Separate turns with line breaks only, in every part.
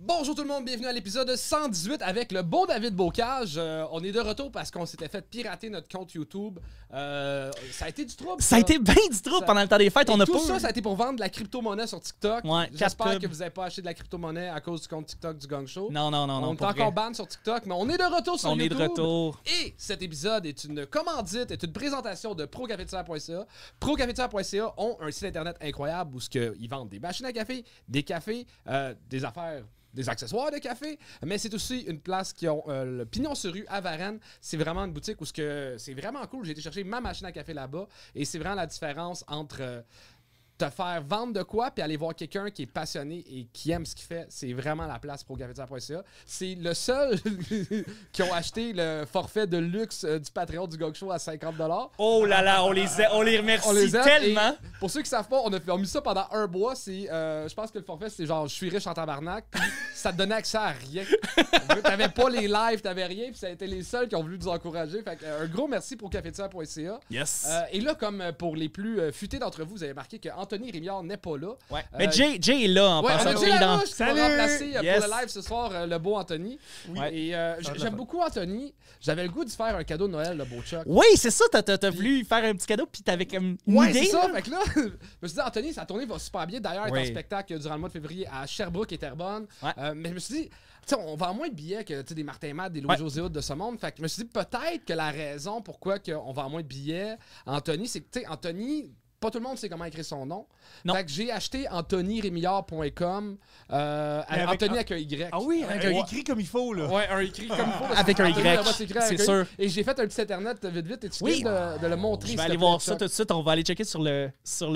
Bonjour tout le monde, bienvenue à l'épisode 118 avec le beau David Bocage. On est de retour parce qu'on s'était fait pirater notre compte YouTube. Ça a été du trouble.
Ça a été bien du trouble pendant le temps des fêtes. On a
tout
pas...
ça, ça a été pour vendre de la crypto-monnaie sur TikTok.
Ouais,
j'espère que vous n'avez pas acheté de la crypto-monnaie à cause du compte TikTok du Gang Show.
Non.
On est encore ban sur TikTok, mais on est de retour sur YouTube.
On est de retour.
Et cet épisode est une commandite, est une présentation de ProCafetière.ca. ProCafetière.ca ont un site internet incroyable où ils vendent des machines à café, des cafés, des affaires, des accessoires de café, mais c'est aussi une place qui ont le Pignon sur rue à Varennes. C'est vraiment une boutique où c'est vraiment cool. J'ai été chercher ma machine à café là-bas et c'est vraiment la différence entre te faire vendre de quoi puis aller voir quelqu'un qui est passionné et qui aime ce qu'il fait. C'est vraiment la place pour Cafetière.ca. C'est le seul qui ont acheté le forfait de luxe du Patreon du Gog Show à 50$.
Oh là là, on les remercie
aime.
tellement.
Et pour ceux qui savent pas, on a mis ça pendant un mois. Je pense que le forfait, c'est genre je suis riche en tabarnak. Puis ça te donnait accès à rien. T'avais pas les lives, t'avais rien. Puis ça a été les seuls qui ont voulu nous encourager. Fait un gros merci pour Cafetière.ca.
Yes.
Et là, comme pour les plus futés d'entre vous, vous avez marqué que Anthony Rémillard n'est pas là.
Ouais. Mais Jay est là en passant.
Jay Larouche qui va remplacer pour
Yes.
le live ce soir le beau Anthony. Oui.
Ouais.
Et j'aime beaucoup Anthony. J'avais le goût de faire un cadeau de Noël, le beau Chuck.
Oui, c'est ça. T'as voulu faire un petit cadeau puis t'avais comme une
Ouais,
idée.
c'est ça.
Là.
Fait que là, je me suis dit, Anthony, sa tournée va super bien. D'ailleurs, il est en spectacle durant le mois de février à Sherbrooke et Terrebonne.
Ouais.
Mais je me suis dit, t'sais, on vend moins de billets que des Martin Matt, des Louis-José Hood de ce monde. Fait que je me suis dit, peut-être que la raison pourquoi on vend moins de billets, Anthony, c'est que, Anthony, pas tout le monde sait comment écrire son nom.
Non.
Fait que j'ai acheté anthonyrémillard.com Anthony avec un Y.
Ah oui, avec un écrit comme il faut, là.
Ouais, un écrit comme il faut.
Avec un Y, c'est sûr.
Et j'ai fait un petit internet vite et tu viens de le montrer.
Je vais aller voir ça tout de suite. On va aller checker sur le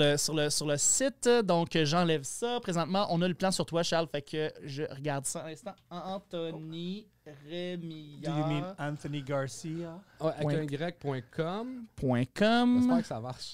site. Donc, j'enlève ça. Présentement, on a le plan sur toi, Charles. Fait que je regarde ça un instant. Anthony Rémillard.
Do you mean Anthony Garcia?
Ouais, avec un Y.com.
.com.
J'espère que ça marche.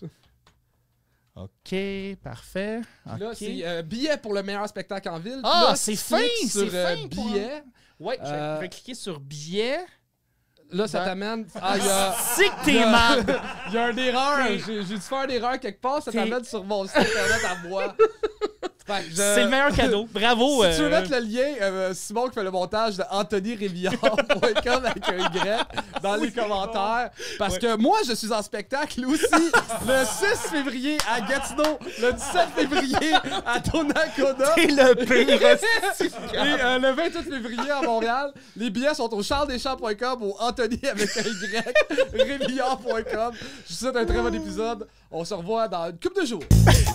OK, parfait. Okay.
Là, c'est billet pour le meilleur spectacle en ville.
Ah,
là,
c'est fin!
Sur
C'est fin!
billet.
Ouais, je vais cliquer sur billet.
Là, ça t'amène. Ah, il y a.
C'est que t'es mal!
Il y a une erreur. J'ai dû faire une erreur quelque part. Ça t'amène sur mon site internet à moi.
C'est le meilleur cadeau. Bravo!
Si tu veux mettre le lien, Simon qui fait le montage de anthonyrémillard.com avec un Y dans les commentaires. Parce que moi, je suis en spectacle aussi le 6 février à Gatineau, le 17 février à Donnacona.
C'est le pire!
Et le 28 février à Montréal. Les billets sont au charlesdeschamps.com ou Anthony avec un Y, rémillard.com. Je vous souhaite un très bon épisode. On se revoit dans une couple de jours.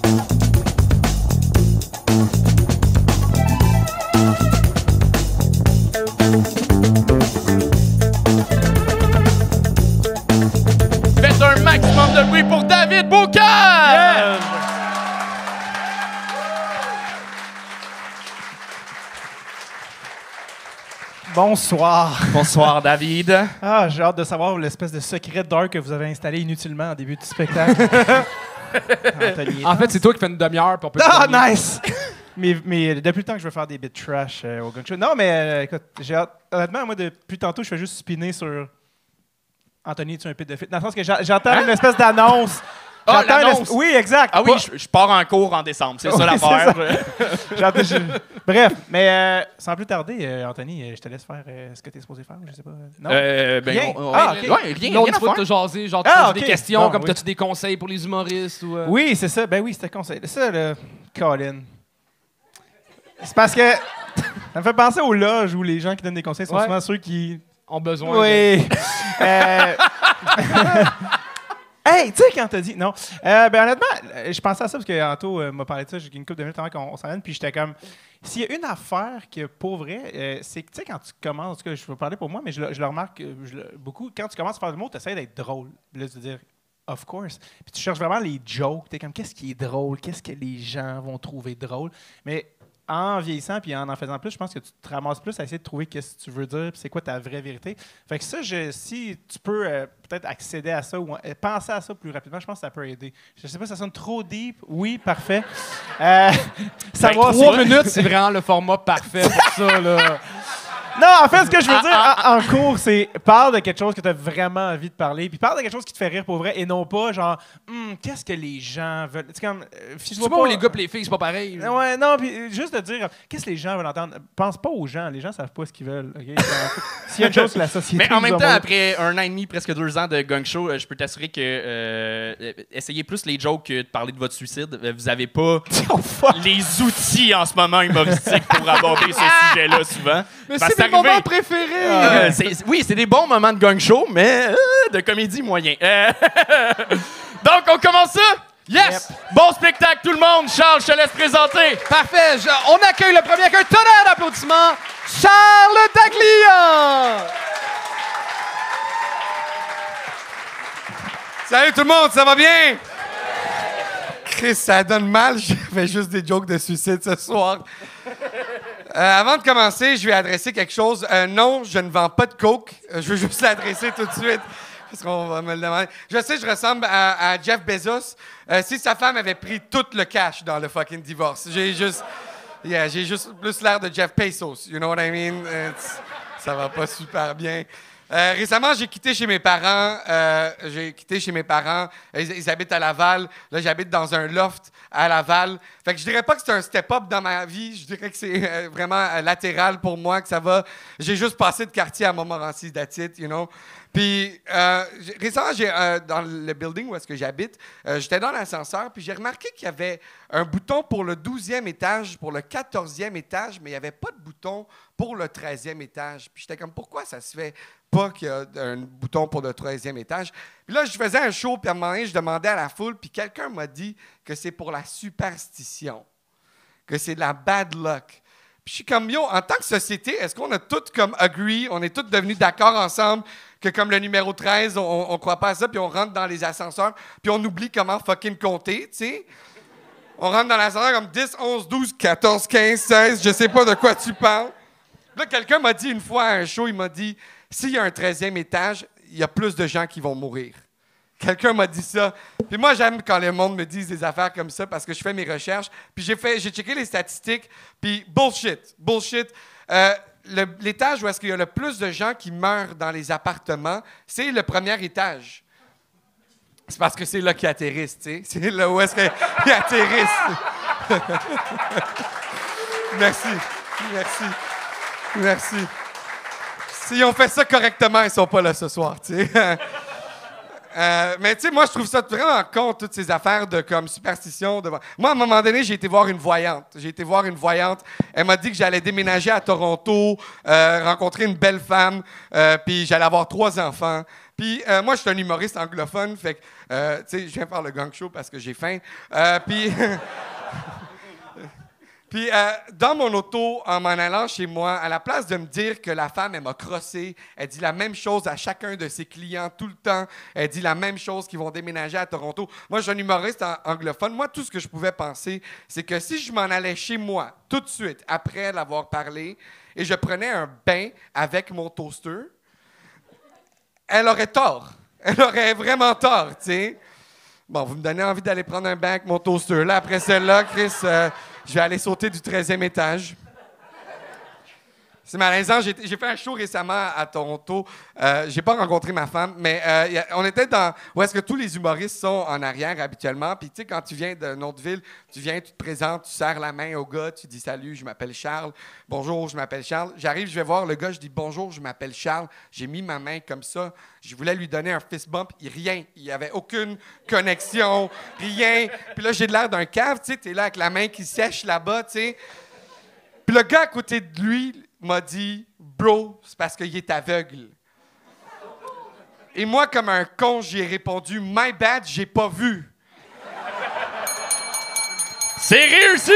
Faites un maximum de bruit pour David Bocage!
Bonsoir.
Bonsoir, David.
Ah, j'ai hâte de savoir l'espèce de secret dark que vous avez installé inutilement en début du spectacle. Anthony.
En fait, c'est toi qui fais une demi-heure pour
Ah, nice! mais depuis le temps que je veux faire des bits trash au Gun Show. Non, mais écoute, j'ai hâte. Honnêtement, moi, depuis tantôt, je fais juste spinner sur Anthony, tu es un pit de fit. Dans le sens que j'entends une espèce d'annonce.
Ah, l'annonce!
Oui, exact.
Ah oui, je pars en cours en décembre, c'est ça l'affaire.
Bref, mais sans plus tarder, Anthony, je te laisse faire ce que tu es supposé faire, je sais pas. Non? Rien?
Rien
Non,
à
tu peux
faire.
te jaser, genre tu poses des questions,
Bon,
comme
oui.
t'as-tu des conseils pour les humoristes ou...
Oui, c'est ça. Ben oui, c'était conseil. Ça, là, Colin. C'est parce que ça me fait penser aux loges où les gens qui donnent des conseils sont souvent ceux qui
ont besoin
Oui. Hey, tu sais, quand t'as dit. Non. Ben, honnêtement, je pensais à ça parce que Anto m'a parlé de ça. J'ai une couple de minutes avant qu'on s'en vienne. Puis j'étais comme. S'il y a une affaire que, pour vrai, c'est que, tu sais, quand tu commences. En tout cas, je vais parler pour moi, mais je le remarque beaucoup. Quand tu commences à faire du mot, tu essaies d'être drôle. Puis là, tu te dire. Of course. Puis tu cherches vraiment les jokes. T'es comme, qu'est-ce qui est drôle? Qu'est-ce que les gens vont trouver drôle? Mais en vieillissant puis en faisant plus, je pense que tu te ramasses plus à essayer de trouver qu'est-ce que tu veux dire puis c'est quoi ta vraie vérité. Fait que ça, si tu peux peut-être accéder à ça ou penser à ça plus rapidement, je pense que ça peut aider. Je sais pas, ça sonne trop deep. Oui, parfait.
Savoir 3 minutes, c'est vraiment le format parfait pour ça, là.
Non, en fait, ce que je veux dire en cours, c'est parle de quelque chose que tu as vraiment envie de parler, puis parle de quelque chose qui te fait rire pour vrai, et non pas genre, qu'est-ce que les gens veulent. C'est comme.
Tu vois pas les gars et les filles, c'est pas pareil.
Ouais, non, puis juste de dire, qu'est-ce que les gens veulent entendre. Pense pas aux gens, les gens savent pas ce qu'ils veulent. Okay? S'il y a une chose que la société.
Mais en même
nous a
temps,
montré-
après 1 an et demi, presque 2 ans de Gang Show, je peux t'assurer que essayez plus les jokes que de parler de votre suicide. Vous avez pas les outils en ce moment humoristiques pour aborder ce sujet-là souvent.
Mais
Parce
c'est
que
mes moments
arrivé.
préférés!
Oui, c'est des bons moments de Gang Show, mais de comédie moyen. Donc, on commence ça?
Yes!
Bon spectacle, tout le monde. Charles, je te laisse présenter.
Parfait. On accueille le premier avec un tonnerre d'applaudissements, Charles Daglia!
Salut tout le monde, ça va bien? Chris, ça donne mal, je fais juste des jokes de suicide ce soir. Avant de commencer, je vais adresser quelque chose. Non, je ne vends pas de coke. Je veux juste l'adresser tout de suite, parce qu'on va me le demander. Je sais, je ressemble à Jeff Bezos. Si sa femme avait pris tout le cash dans le fucking divorce. J'ai juste plus l'air de Jeff Bezos, you know what I mean? Ça va pas super bien. Récemment, j'ai quitté chez mes parents. Ils habitent à Laval. Là, j'habite dans un loft à Laval. Fait que je dirais pas que c'est un step-up dans ma vie. Je dirais que c'est vraiment latéral pour moi, que ça va. J'ai juste passé de quartier à Montmorency, that's it, you know. Puis, récemment, dans le building où est-ce que j'habite, j'étais dans l'ascenseur, puis j'ai remarqué qu'il y avait un bouton pour le 12e étage, pour le 14e étage, mais il n'y avait pas de bouton pour le 13e étage. Puis j'étais comme, pourquoi ça se fait pas qu'il y a un bouton pour le 13e étage? Puis là, je faisais un show, puis à un moment donné, je demandais à la foule, puis quelqu'un m'a dit que c'est pour la superstition, que c'est de la bad luck. Puis je suis comme, yo, en tant que société, est-ce qu'on a tous comme agree, on est tous devenus d'accord ensemble que comme le numéro 13, on croit pas à ça, puis on rentre dans les ascenseurs, puis on oublie comment fucking compter, tu sais? On rentre dans l'ascenseur comme 10, 11, 12, 14, 15, 16, je sais pas de quoi tu parles. Là, quelqu'un m'a dit une fois à un show, il m'a dit, s'il y a un 13e étage, il y a plus de gens qui vont mourir. Quelqu'un m'a dit ça. Puis moi, j'aime quand le monde me dit des affaires comme ça parce que je fais mes recherches. Puis j'ai checké les statistiques. Puis bullshit. L'étage où est-ce qu'il y a le plus de gens qui meurent dans les appartements, c'est le premier étage. C'est parce que c'est là qu'ils atterrissent, tu sais. C'est là où est-ce qu'ils atterrissent. Merci. S'ils ont fait ça correctement, ils sont pas là ce soir, tu sais. Mais tu sais, moi, je trouve ça vraiment con, toutes ces affaires de comme superstition. Moi, à un moment donné, j'ai été voir une voyante. Elle m'a dit que j'allais déménager à Toronto, rencontrer une belle femme, puis j'allais avoir 3 enfants. Puis moi, je suis un humoriste anglophone, fait que, tu sais, je viens faire le gang show parce que j'ai faim. Puis, dans mon auto, en m'en allant chez moi, à la place de me dire que la femme, elle m'a crossé, elle dit la même chose à chacun de ses clients tout le temps. Elle dit la même chose qu'ils vont déménager à Toronto. Moi, je suis un humoriste anglophone. Moi, tout ce que je pouvais penser, c'est que si je m'en allais chez moi tout de suite, après l'avoir parlé, et je prenais un bain avec mon toaster, elle aurait tort. Elle aurait vraiment tort, tu sais. Bon, vous me donnez envie d'aller prendre un bain avec mon toaster. Là, après celle-là, Chris... je vais aller sauter du 13e étage. C'est malaisant. J'ai fait un show récemment à Toronto. J'ai pas rencontré ma femme, mais on était dans... où est-ce que tous les humoristes sont en arrière habituellement. Puis, tu sais, quand tu viens d'une autre ville, tu te présentes, tu serres la main au gars, tu dis « Salut, je m'appelle Charles. Bonjour, je m'appelle Charles. » J'arrive, je vais voir le gars, je dis « Bonjour, je m'appelle Charles. » J'ai mis ma main comme ça. Je voulais lui donner un fist bump. Rien. Il n'y avait aucune connexion. Rien. Puis là, j'ai de l'air d'un cave. Tu sais, t'es là avec la main qui sèche là-bas, tu sais. Puis le gars à côté de lui m'a dit « Bro, c'est parce qu'il est aveugle. » Et moi, comme un con, j'ai répondu « My bad, j'ai pas vu. »
C'est réussi!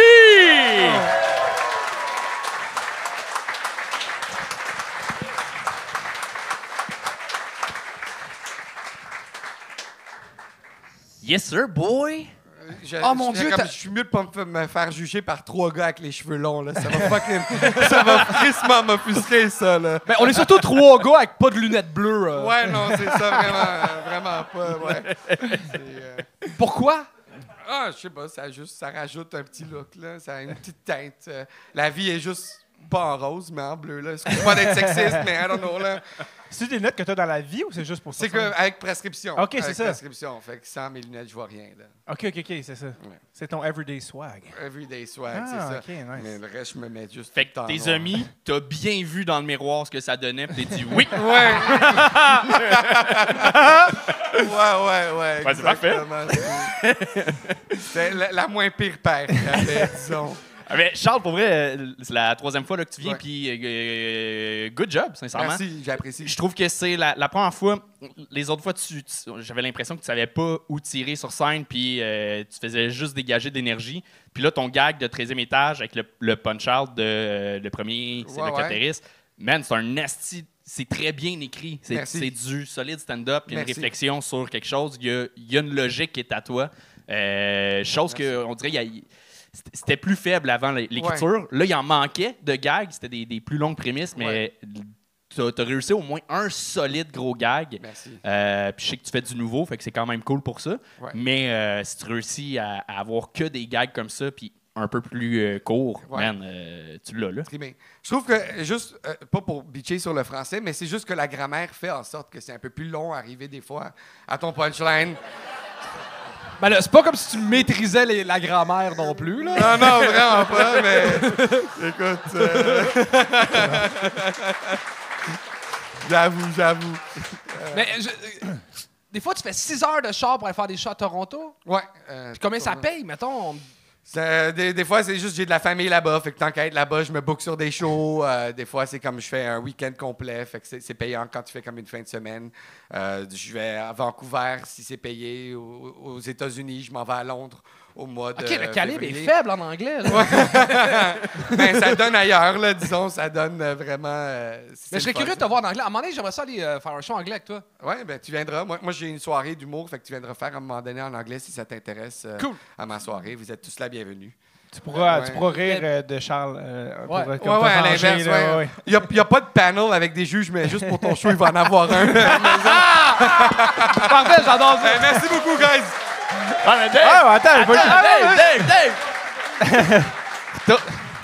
Yes, sir, boy!
Oh mon Dieu,
je suis mieux de pas me faire juger par 3 gars avec les cheveux longs, là. Ça va crissement m'offusquer, ça, là.
Ben, on est surtout 3 gars avec pas de lunettes bleues.
Ouais, non, c'est ça, vraiment pas, ouais.
Pourquoi?
Ah, je sais pas, ça rajoute un petit look, là. Ça a une petite teinte. La vie est juste Pas en rose, mais en bleu, là. Excuse-moi d'être sexiste, mais I don't know, là.
C'est des lunettes que tu as dans la vie ou c'est juste pour ça?
C'est qu'avec prescription.
OK, c'est
avec
ça.
prescription. Fait que sans mes lunettes, je vois rien, là.
OK, c'est ça. C'est ton everyday swag.
Everyday swag, c'est ça.
OK, nice.
Mais le reste, je me mets juste
Fait
tout le temps
que tes
noir.
amis, t'as bien vu dans le miroir ce que ça donnait, puis t'as dit oui.
Ouais. ouais.
Ouais, c'est parfait.
Exactement. C'est la moins pire paire qu'il y avait, disons.
Ah, mais Charles, pour vrai, c'est la 3e fois là, que tu viens,
Ouais.
puis good job, sincèrement.
Merci, j'apprécie.
Je trouve que c'est la première fois. Les autres fois, j'avais l'impression que tu savais pas où tirer sur scène, puis tu faisais juste dégager d'énergie. Puis là, ton gag de 13e étage avec le punch-out de le premier, c'est
Ouais,
le
ouais.
caractériste. Man, c'est un nasty. C'est très bien écrit. C'est
Merci.
du solide stand-up, puis une
Merci.
réflexion sur quelque chose. Il y a une logique qui est à toi. Chose qu'on dirait, c'était plus faible avant l'écriture. Là, il en manquait de gags. C'était des plus longues prémices, mais t'as réussi au moins un solide gros gag.
Merci.
Puis je sais que tu fais du nouveau, fait que c'est quand même cool pour ça.
Ouais.
Mais si tu réussis à avoir que des gags comme ça, puis un peu plus courts,
Ouais.
man, tu l'as là.
Très bien. Je trouve que, juste, pas pour bitcher sur le français, mais c'est juste que la grammaire fait en sorte que c'est un peu plus long à arriver des fois à ton punchline.
Ben là, c'est pas comme si tu maîtrisais la grammaire non plus, là.
Non, vraiment pas, mais écoute. J'avoue.
Mais des fois, tu fais 6 heures de char pour aller faire des shows à Toronto.
Ouais.
Puis combien ça paye, mettons?
Des fois, c'est juste j'ai de la famille là-bas. Fait que tant qu'à être là-bas, je me book sur des shows. Des fois, c'est comme je fais un week-end complet. Fait que c'est payant quand tu fais comme une fin de semaine. Je vais à Vancouver si c'est payé. Aux États-Unis, je m'en vais à Londres au mois de
OK, le calibre
février.
est faible en anglais, là.
Ben, ça donne ailleurs, là, disons. Ça donne vraiment...
Mais je serais curieux de te voir en anglais. À un moment donné, j'aimerais ça aller faire un show anglais avec toi.
Ouais, ben tu viendras. Moi j'ai une soirée d'humour, fait que tu viendras faire à un moment donné en anglais si ça t'intéresse
Cool.
à ma soirée. Vous êtes tous la bienvenue.
Tu pourras
Ouais.
rire de Charles. Pour,
Ouais.
comme
Ouais,
te
à
venger,
l'inverse,
là,
ouais. Il n'y a pas de panel avec des juges, mais juste pour ton show, il va en avoir un.
Parfait, j'adore ça.
Merci beaucoup, guys!
Ah, mais Dave!
Ah, attends, j'ai pas
Dave!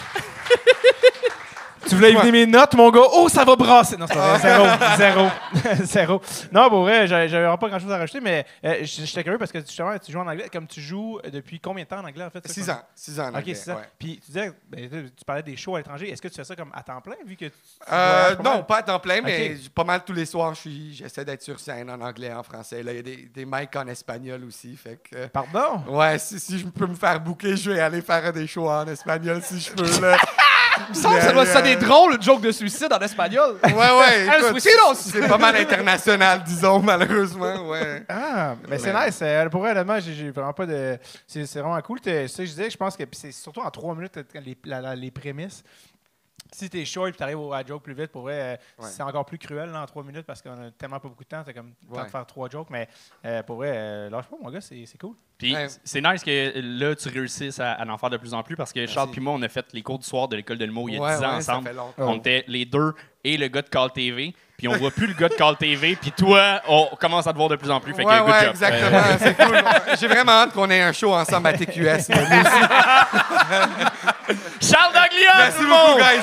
Tu voulais éliminer mes notes, mon gars? Oh, ça va brasser! Non, c'est pas vrai. Zéro. Non, pour vrai, j'avais vraiment pas grand-chose à rajouter, mais j'étais curieux parce que justement, tu joues en anglais. Comme tu joues depuis combien de temps en anglais, en fait?
6 ans. 6 ans en
OK,
anglais,
c'est ça.
ouais.
Puis tu disais, tu parlais des shows à l'étranger. Est-ce que tu fais ça comme à temps plein, vu que tu voyages pas
Non,
mal?
pas à temps plein, mais
Ok.
pas mal tous les soirs, j'essaie d'être sur scène en anglais, en français. Là, il y a des mics en espagnol aussi, fait que...
Pardon?
Ouais, si je peux me faire booker, je vais aller faire des shows en espagnol si je peux, là.
Il me semble que ça doit être des drôles, le joke de suicide en espagnol.
Ouais,
El
écoute,
suicidos!
c'est pas mal international, disons, malheureusement, ouais.
Ah, mais c'est
Ouais.
nice. Pour vrai, honnêtement, j'ai vraiment pas de. C'est vraiment cool. C'est ça que je disais. Je pense que puis c'est surtout en 3 minutes les prémices. Si t'es short et t'arrives à joke plus vite, pour vrai, c'est encore plus cruel là, en 3 minutes parce qu'on a tellement pas beaucoup de temps. T'as comme le temps de faire 3 jokes. Mais pour vrai, lâche pas, mon gars, c'est cool.
Puis
Ouais.
c'est nice que là, tu réussisses à en faire de plus en plus parce que Charles et moi, on a fait les cours du soir de l'école de l'humour il y a 10 ans
ça
ensemble.
fait longtemps.
On était les deux et le gars de Call TV. Puis on voit plus le gars de Call TV. Puis toi, on commence à te voir de plus en plus. Fait que good job.
exactement, c'est cool. J'ai vraiment hâte qu'on ait un show ensemble à TQS. là, nous aussi.
Charles Daglia,
Merci
tout le
beaucoup,
monde!
guys.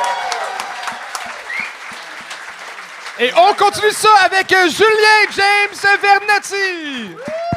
Et on continue ça avec Julien James Vernati.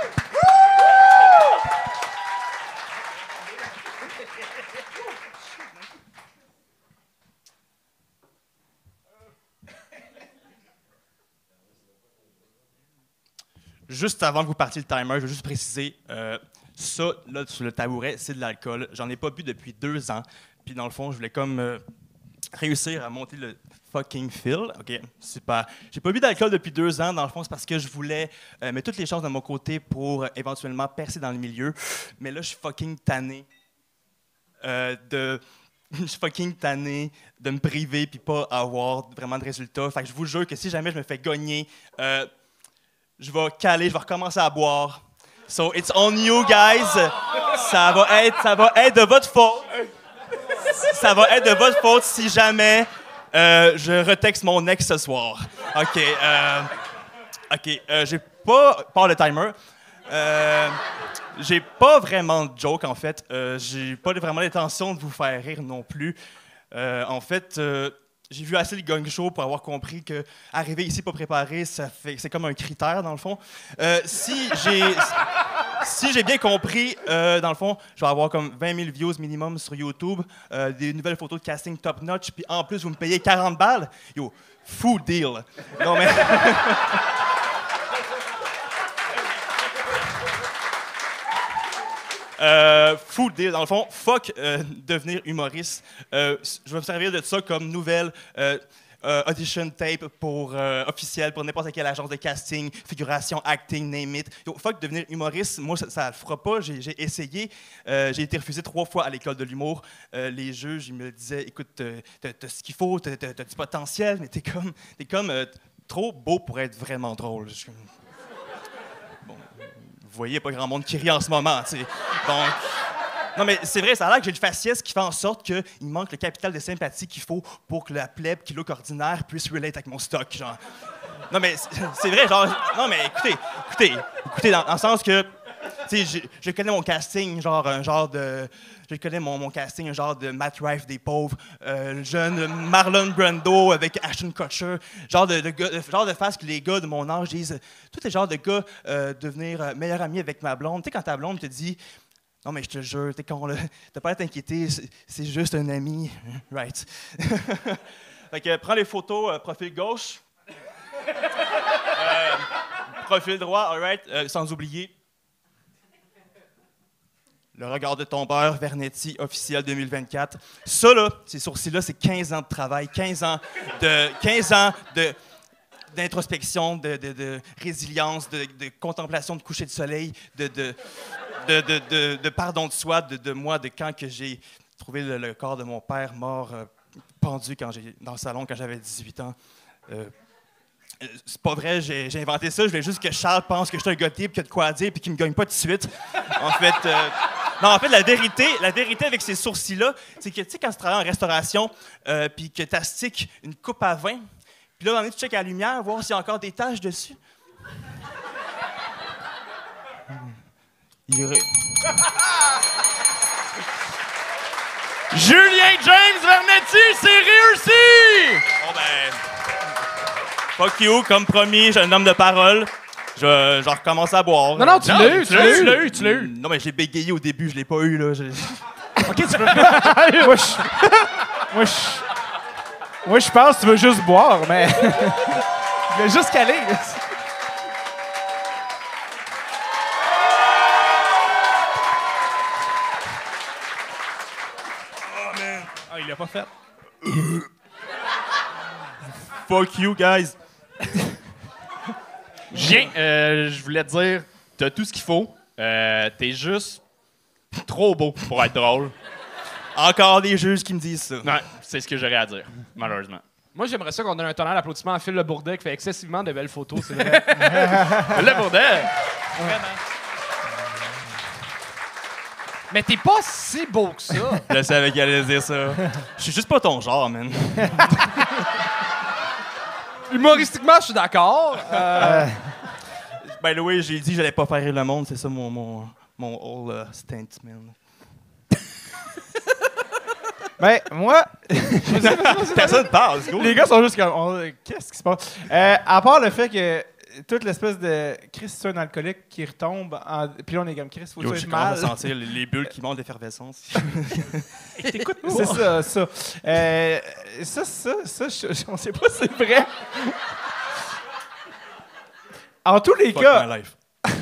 Juste avant que vous partiez le timer, je veux juste préciser, ça, là, sur le tabouret, c'est de l'alcool. J'en ai pas bu depuis 2 ans. Puis dans le fond, je voulais comme réussir à monter le fucking feel. OK, c'est pas... J'ai pas bu d'alcool depuis 2 ans. Dans le fond, c'est parce que je voulais mettre toutes les chances de mon côté pour éventuellement percer dans le milieu. Mais là, je suis fucking tanné de... Je suis fucking tanné de me priver puis pas avoir vraiment de résultats. Fait que je vous jure que si jamais je me fais gagner... je vais caler, je vais recommencer à boire. So, it's on you, guys. Ça va être de votre faute. Ça va être de votre faute si jamais je retexte mon ex ce soir. OK. J'ai pas... Par le timer. J'ai pas vraiment de joke, en fait. J'ai pas vraiment l'intention de vous faire rire non plus. En fait, j'ai vu assez le gang show pour avoir compris que arriver ici pas préparé, c'est comme un critère dans le fond. Si j'ai bien compris, dans le fond, je vais avoir comme 20 000 views minimum sur YouTube, des nouvelles photos de casting top notch, puis en plus vous me payez 40 balles. Yo, fou deal. Non mais. Full deal. Dans le fond, fuck devenir humoriste. Je vais me servir de ça comme nouvelle audition tape pour officiel pour n'importe quelle agence de casting, figuration, acting, name it. Yo, fuck devenir humoriste. Moi, ça le fera pas. J'ai essayé. J'ai été refusé 3 fois à l'école de l'humour. Les juges, ils me disaient, écoute, t'as ce qu'il faut, t'as du potentiel, mais t'es comme trop beau pour être vraiment drôle. Vous voyez pas grand monde qui rit en ce moment, tu sais. Donc, non, mais c'est vrai, ça a l'air que j'ai le faciès qui fait en sorte qu'il manque le capital de sympathie qu'il faut pour que la plèbe qui look ordinaire puisse relate avec mon stock, genre. Non, mais c'est vrai, genre. Non, mais écoutez, dans le sens que, tu sais, je connais mon casting, genre, un genre de. Je connais mon casting, un genre de Matt Rife des pauvres, le jeune Marlon Brando avec Ashton Kutcher, genre de face que les gars de mon âge disent. Tous les genres de gars devenir meilleur ami avec ma blonde. Tu sais, quand ta blonde te dit non, mais je te jure, t'as pas à t'inquiéter, c'est juste un ami. Right. Fait que prends les photos, profil gauche. Profil droit, all right, sans oublier. Le regard de tombeur, Vernetti, officiel 2024. Ça, là, ces sourcils-là, c'est 15 ans de travail, 15 ans d'introspection, de résilience, de contemplation de coucher de soleil, de pardon de soi, de moi, de quand que j'ai trouvé le corps de mon père mort, pendu dans le salon quand j'avais 18 ans. C'est pas vrai, j'ai inventé ça. Je voulais juste que Charles pense que je suis un gars de type, qu'il y a de quoi à dire, puis qu'il me gagne pas tout de suite. En fait, la vérité avec ces sourcils-là, c'est que, tu sais, quand tu travailles en restauration, puis que tu astiques une coupe à vin, puis là, tu checkes à la lumière, voir s'il y a encore des taches dessus.
Julien James Vernetti, c'est réussi!
Bon ben, fuck you, comme promis, j'ai un homme de parole. Je recommence à boire.
Non, tu l'as eu.
Non, mais je l'ai bégayé au début, je l'ai pas eu, là.
OK, tu veux... Moi, je pense que tu veux juste boire, mais... Je vais juste caler.
Oh, man.
Ah, il l'a pas fait.
Fuck you, guys.
Julien, je voulais te dire, t'as tout ce qu'il faut. T'es juste trop beau pour être drôle.
Encore des juges qui me disent ça.
Ouais, c'est ce que j'aurais à dire, malheureusement.
Moi, j'aimerais ça qu'on ait un tonnerre d'applaudissements à Phil Le Bourdet qui fait excessivement de belles photos, c'est vrai.
Le Bourdet!
Vraiment.
Mais t'es pas si beau que ça.
Je savais qu'il allait dire ça. Je suis juste pas ton genre, man.
Humoristiquement, je suis d'accord.
By the way, j'ai dit que j'allais pas faire rire le monde. C'est ça mon whole stunt, man.
Ben, moi...
Personne parle, let's go.
Les gars sont juste comme... Qu'est-ce qui se passe? À part le fait que toute l'espèce de... Chris, c'est un alcoolique qui retombe. Puis là, on est comme Chris, faut que
Je
tu
commence
mal.
à sentir les bulles qui montent d'effervescence.
T'écoutes c'est ça. Ça, on sait pas si c'est vrai. En tous les
Fuck
cas...
my life.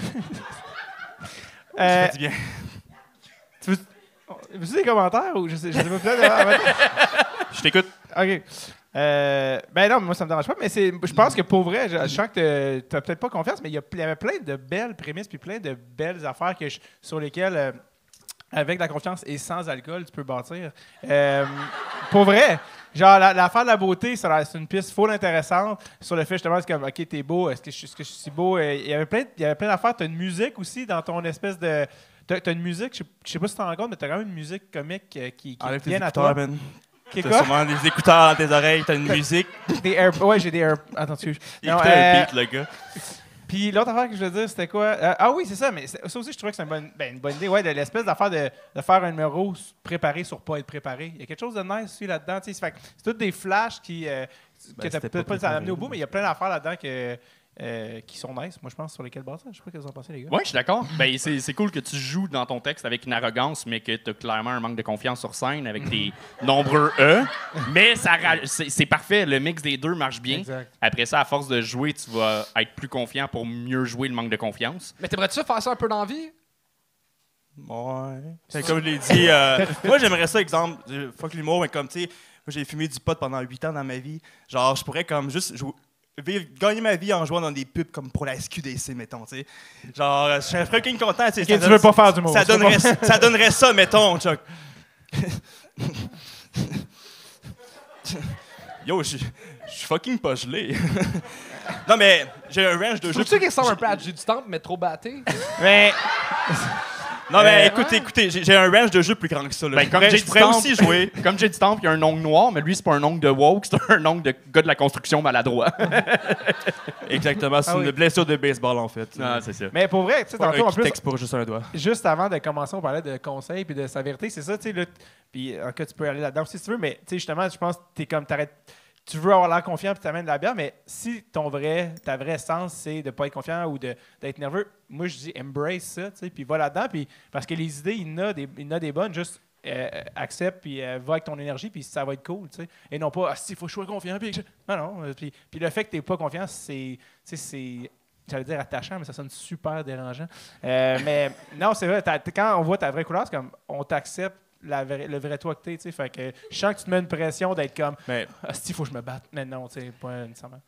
euh,
Ça dit bien.
Veux-tu des commentaires ou je sais pas peut-être.
Je t'écoute.
OK. Ben non, moi, ça me dérange pas, mais je pense que pour vrai, je sens que t'as peut-être pas confiance, mais il y avait plein de belles prémices puis plein de belles affaires sur lesquelles, avec de la confiance et sans alcool, tu peux bâtir. Pour vrai, genre, l'affaire de la beauté, c'est une piste full intéressante sur le fait, justement, c'est comme, OK, t'es beau, est-ce que je suis si beau? Il y avait plein d'affaires. T'as une musique aussi dans ton espèce de... T'as une musique, je sais pas si tu t'en rends compte, mais t'as quand même une musique comique qui
Enlève tes
vient à
écouteurs,
toi.
man.
Qui est
T'as
quoi?
sûrement des écouteurs dans tes oreilles, t'as une musique.
Ouais, j'ai des Attends, excuse.
Il écoutait un beat, le gars.
Puis l'autre affaire que je veux dire, c'était quoi? Ah oui, c'est ça, mais ça aussi, je trouvais que c'est une bonne idée. Ouais, de l'espèce d'affaire de faire un numéro préparé sur pas être préparé. Il y a quelque chose de nice aussi là-dedans. C'est toutes des flashs que tu n'as peut-être pas amené au bout, mais il y a plein d'affaires là-dedans qui sont nice, moi, je pense, sur lesquelles bâtir. Je sais pas ce que vous en pensez, les gars.
Ouais, je suis d'accord. Ben, c'est cool que tu joues dans ton texte avec une arrogance, mais que tu as clairement un manque de confiance sur scène avec tes nombreux E. Mais c'est parfait. Le mix des deux marche bien.
Exact.
Après ça, à force de jouer, tu vas être plus confiant pour mieux jouer le manque de confiance.
Mais t'aimerais-tu faire ça un peu dans la vie?
Ouais. Comme je l'ai dit, moi, j'aimerais ça, exemple, fuck l'humour, mais comme, tu sais, moi, j'ai fumé du pot pendant 8 ans dans ma vie. Genre, je pourrais comme juste gagner ma vie en jouant dans des pubs comme pour la SQDC, mettons, tu sais. Genre, je serais fucking content, tu sais.
Tu veux pas faire du mot.
Ça donnerait ça, mettons, Chuck. Yo, je suis fucking pas gelé. Non, mais j'ai un range de jeux.
Trouves-tu qu'il ressemble un peu à Jay du Temple, mais trop batté?
Mais.
Non, mais écoutez, j'ai un range de jeux plus grand que ça. Là.
Ben, comme
je pourrais aussi jouer.
Comme Jay du Temple, il y a un ongle noir, mais lui, c'est pas un ongle de woke, c'est un ongle de gars de la construction maladroit.
Exactement, c'est
Ah oui.
une blessure de baseball, en fait.
Ah, c'est ça.
Mais pour vrai, tu sais,
Pas
tantôt,
un
en plus,
texte pour juste un doigt.
juste avant de commencer, on parlait de conseils puis de sa vérité. C'est ça, tu sais. Là, puis, en cas, tu peux aller là-dedans aussi si tu veux, mais tu sais, justement, je pense que t'es comme, tu veux avoir l'air confiant puis tu amènes de la bière, mais si ta vraie essence, c'est de ne pas être confiant ou d'être nerveux, moi, je dis embrace ça, tu sais, puis va là-dedans. Puis, parce que les idées, il y en a des bonnes, juste accepte, puis va avec ton énergie, puis ça va être cool, tu sais. Et non pas, il faut que je sois confiant. Puis non. Puis le fait que tu n'es pas confiant, c'est j'allais dire attachant, mais ça sonne super dérangeant. Mais non, c'est vrai, quand on voit ta vraie couleur, c'est comme, on t'accepte le vrai toi que t'es, tu sais. Fait que je sens que tu te mets une pression d'être comme,
Mais
il faut que je me batte. Mais non, tu sais, pas nécessairement.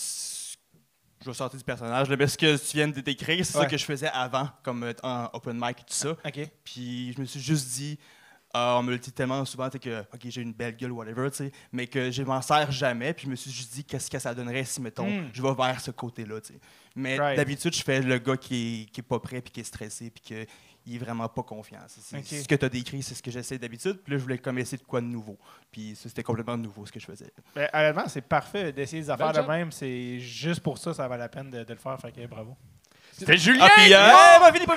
je vais sortir du personnage. Mais ce que tu viens de décrire, c'est
Ouais.
ça que je faisais avant, comme en open mic et tout ça.
OK.
Puis je me suis juste dit, on me le dit tellement souvent, tu sais, que ok, j'ai une belle gueule, whatever, tu sais, mais que je m'en sers jamais. Puis je me suis juste dit, qu'est-ce que ça donnerait si, mettons, je vais vers ce côté-là, tu sais. Mais
Right.
d'habitude, je fais le gars qui est pas prêt, puis qui est stressé, puis qu'il est vraiment pas confiant. C'est
Ok.
ce que tu as décrit, c'est ce que j'essaie d'habitude. Puis là, je voulais comme essayer de quoi de nouveau. Puis ça, c'était complètement nouveau, ce que je faisais.
Ben, honnêtement, c'est parfait d'essayer des affaires de
job.
même. C'est juste pour ça, ça vaut la peine de le faire. Fait que bravo.
C'était Julien!
Ah, puis, pas fini!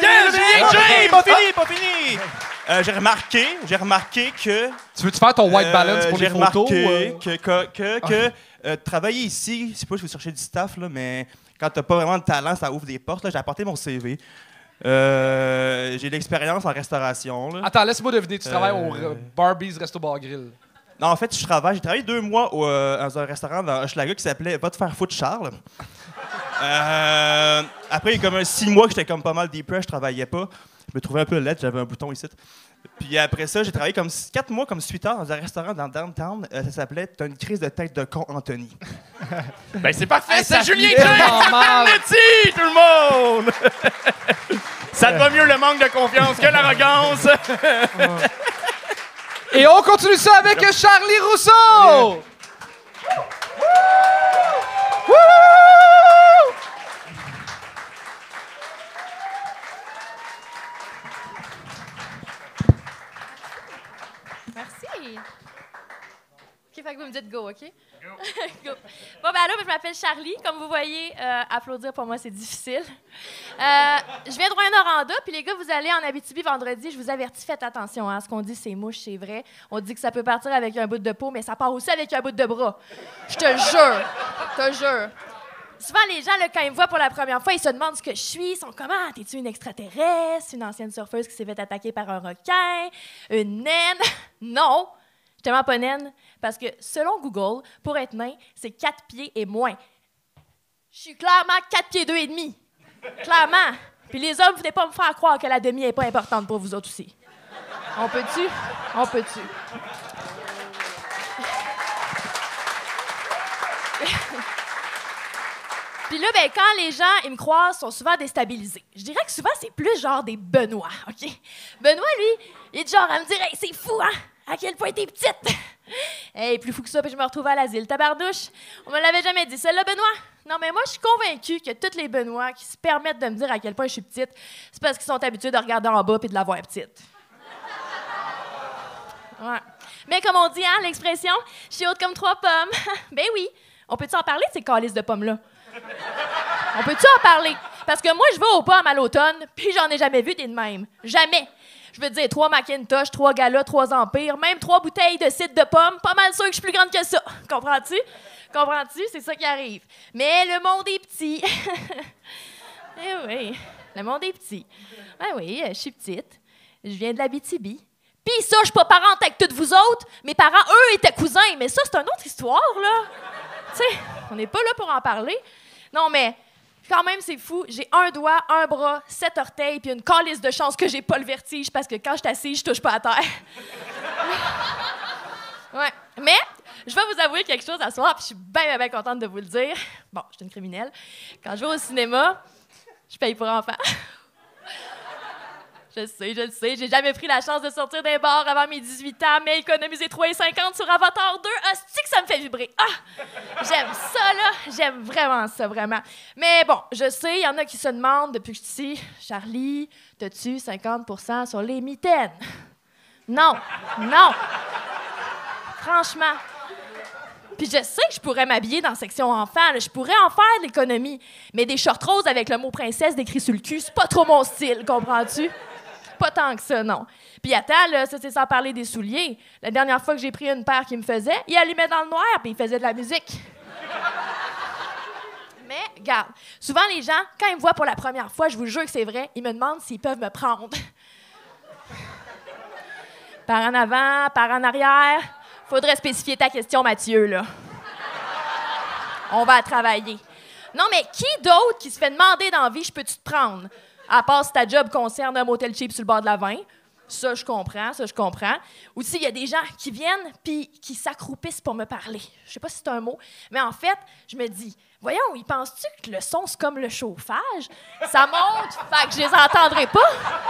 Pas fini! J'ai remarqué que...
Tu veux-tu faire ton white balance pour les
j'ai
photos?
remarqué que travailler ici, je sais pas, je vais chercher du staff, là, mais quand t'as pas vraiment de talent, ça ouvre des portes. Là. J'ai apporté mon CV. J'ai de l'expérience en restauration. Là.
Attends, laisse-moi deviner, tu travailles au
Euh,
Barbie's Resto Bar Grill.
Non, en fait, j'ai travaillé 2 mois dans un restaurant dans Hochelaga qui s'appelait Va te faire foutre Charles. Après, il y a comme 6 mois que j'étais comme pas mal depressed, je travaillais pas. Je me trouvais un peu laid, j'avais un bouton ici. Puis après ça, j'ai travaillé comme 4 mois comme suiteur dans un restaurant dans Downtown. Ça s'appelait T'as une crise de tête de con, Anthony.
Ben, c'est parfait,
ça
c'est Julien
fait
Clerc!
tellement mal.
Merci, tout le monde! Ça te va mieux le manque de confiance que l'arrogance!
Et on continue ça avec Charlie Rousseau!
Merci. OK, fait que vous me dites go, OK? Go. Bon, ben là, je m'appelle Charlie. Comme vous voyez, applaudir pour moi, c'est difficile. Je viens de Rouyn-Noranda, puis les gars, vous allez en Abitibi vendredi. Je vous avertis, faites attention. Hein, ce qu'on dit, c'est mouche, c'est vrai. On dit que ça peut partir avec un bout de peau, mais ça part aussi avec un bout de bras. Je te jure. Je te jure. Souvent, les gens, là, quand ils me voient pour la première fois, ils se demandent ce que je suis. Ils sont comme, ah, t'es-tu une extraterrestre, une ancienne surfeuse qui s'est fait attaquer par un requin, une naine? Non, je suis tellement pas naine, parce que selon Google, pour être nain, c'est 4 pieds et moins. Je suis clairement 4 pieds 2 et demi. Clairement. Puis les hommes, vous ne pas me faire croire que la demi n'est pas importante pour vous autres aussi. On peut-tu? On peut-tu? Puis là, ben, quand les gens ils me croisent, ils sont souvent déstabilisés. Je dirais que souvent, c'est plus genre des Benoît, OK? Benoît, lui, il est genre à me dire « Hey, c'est fou, hein? À quel point t'es petite! » Hey, plus fou que ça, puis je me retrouve à l'asile. Tabarnouche, on me l'avait jamais dit. Celle-là, Benoît? Non, mais moi, je suis convaincue que tous les Benoît qui se permettent de me dire à quel point je suis petite, c'est parce qu'ils sont habitués de regarder en bas puis de la voir petite. Ouais. Mais comme on dit, hein, l'expression « Je suis haute comme 3 pommes », ben oui, on peut-tu en parler de ces calices de pommes-là? On peut-tu en parler? Parce que moi, je vais au POM à l'automne, puis j'en ai jamais vu des de même. Jamais. Je veux dire, 3 Macintosh, 3 Gala, 3 Empire, même 3 bouteilles de cidre de pomme. Pas mal sûr que je suis plus grande que ça. Comprends-tu? Comprends-tu? C'est ça qui arrive. Mais le monde est petit. Eh oui, le monde est petit. Ben oui, je suis petite. Je viens de l'Abitibi. Puis ça, je suis pas parente avec toutes vous autres. Mes parents, eux, étaient cousins. Mais ça, c'est une autre histoire, là. Tu sais, on n'est pas là pour en parler. Non, mais quand même, c'est fou. J'ai un doigt, un bras, 7 orteils, puis une calisse de chance que j'ai pas le vertige parce que quand je suis assise, je touche pas à terre. Ouais. Mais je vais vous avouer quelque chose à soir, puis je suis bien, bien contente de vous le dire. Bon, je suis une criminelle. Quand je vais au cinéma, je paye pour enfants. Je le sais. J'ai jamais pris la chance de sortir d'un bar avant mes 18 ans, mais économiser 3,50 sur Avatar 2, hostie que ça me fait vibrer. Ah! J'aime ça, là. J'aime vraiment ça, vraiment. Mais bon, je sais, il y en a qui se demandent depuis que je suis ici, Charlie, t'as-tu 50% sur les mitaines? Non. Franchement. Puis je sais que je pourrais m'habiller dans la section enfants, là. Je pourrais en faire de l'économie. Mais des shorts roses avec le mot princesse décrit sur le cul, c'est pas trop mon style, comprends-tu? Pas tant que ça, non. Puis attends, là, ça c'est sans parler des souliers. La dernière fois que j'ai pris une paire qui me faisait, il allumait dans le noir puis il faisait de la musique. Mais, regarde, souvent les gens, quand ils me voient pour la première fois, je vous jure que c'est vrai, ils me demandent s'ils peuvent me prendre. Par en avant, par en arrière. Faudrait spécifier ta question, Mathieu, là. On va travailler. Non, mais qui d'autre qui se fait demander dans la vie, je peux-tu te prendre? À part si ta job concerne un motel cheap sur le bord de la 20. Ça, je comprends. Ou s'il y a des gens qui viennent puis qui s'accroupissent pour me parler. Je sais pas si c'est un mot, mais en fait, je me dis, voyons, ils pensent-tu que le son, c'est comme le chauffage? Ça monte, fait que je les entendrai pas.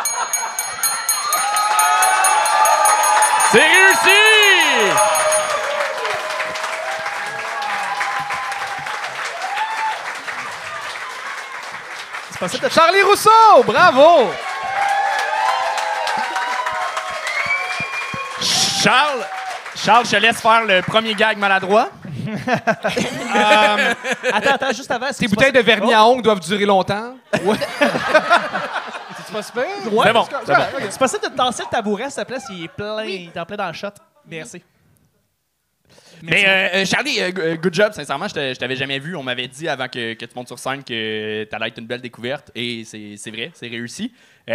C'est réussi!
Charlie Rousseau, bravo!
Charles, je te laisse faire le premier gag maladroit.
Attends, juste avant.
Tes bouteilles de vernis à ongles doivent durer longtemps. Ouais. C'est pas super?
Ouais,
C'est bon.
c'est possible de te tasser le tabouret, s'il te plaît, s'il est plein, il est en plein dans le shot. Merci.
Mais Charlie, good job. Sincèrement, je t'avais jamais vu. On m'avait dit avant que tu montes sur scène que t'allais être une belle découverte. Et c'est vrai, c'est réussi.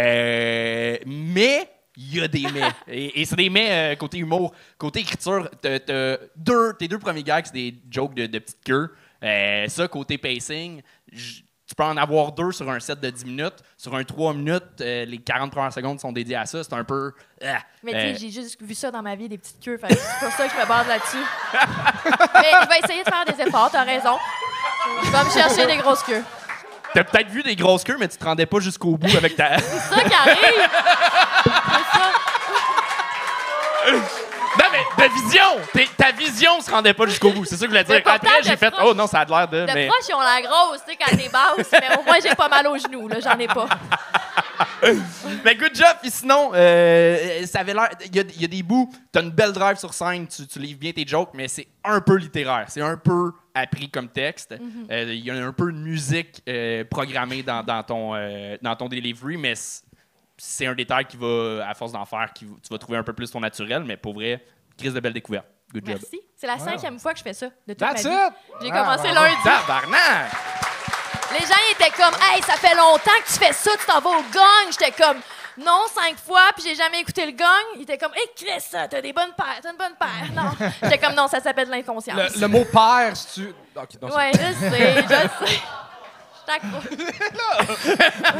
Mais il y a des mais. Et c'est des mais côté humour. Côté écriture, tes deux premiers gags, c'est des jokes de petite queue. Ça, côté pacing, tu peux en avoir 2 sur un set de 10 minutes. Sur un 3 minutes, les 40 premières secondes sont dédiées à ça. C'est un peu...
Mais tu sais, j'ai juste vu ça dans ma vie, des petites queues. C'est pour ça que je me base là-dessus. Mais je vais essayer de faire des efforts, t'as raison. Je vais me chercher des grosses queues.
T'as peut-être vu des grosses queues, mais tu te rendais pas jusqu'au bout avec ta...
C'est ça qui arrive. C'est ça.
Non, mais de vision! Ta vision se rendait pas jusqu'au bout. C'est ça que je voulais dire.
Mais pourtant,
Après, j'ai
de
fait...
proche-
Oh non, ça a l'air de...
De
mais...
proche, ils ont la grosse, tu sais, quand t'es basse. Mais au moins, j'ai pas mal aux genoux, là. J'en ai pas.
Mais good job! Puis sinon, ça avait l'air... Il y a des bouts, t'as une belle drive sur scène, tu livres bien tes jokes, mais c'est un peu littéraire. C'est un peu appris comme texte. Il y a un peu de musique programmée dans ton delivery, mais c'est un détail qui va, à force d'en faire, tu vas trouver un peu plus ton naturel, mais pour vrai, crise de belle découverte. Good job.
Merci. C'est la 5e fois que je fais ça de toute
That's
ma vie.
it!
J'ai commencé lundi.
Tabarnak!
Les gens ils étaient comme, hey, ça fait longtemps que tu fais ça, tu t'en vas au gang. J'étais comme, non, 5 fois, puis j'ai jamais écouté le gang. Ils étaient comme, hey, Chris, t'as une bonne paire. Non. J'étais comme, non, ça s'appelle de l'inconscience.
Le mot père, si tu... Ok, non,
Ouais, je sais. Je t'accroche.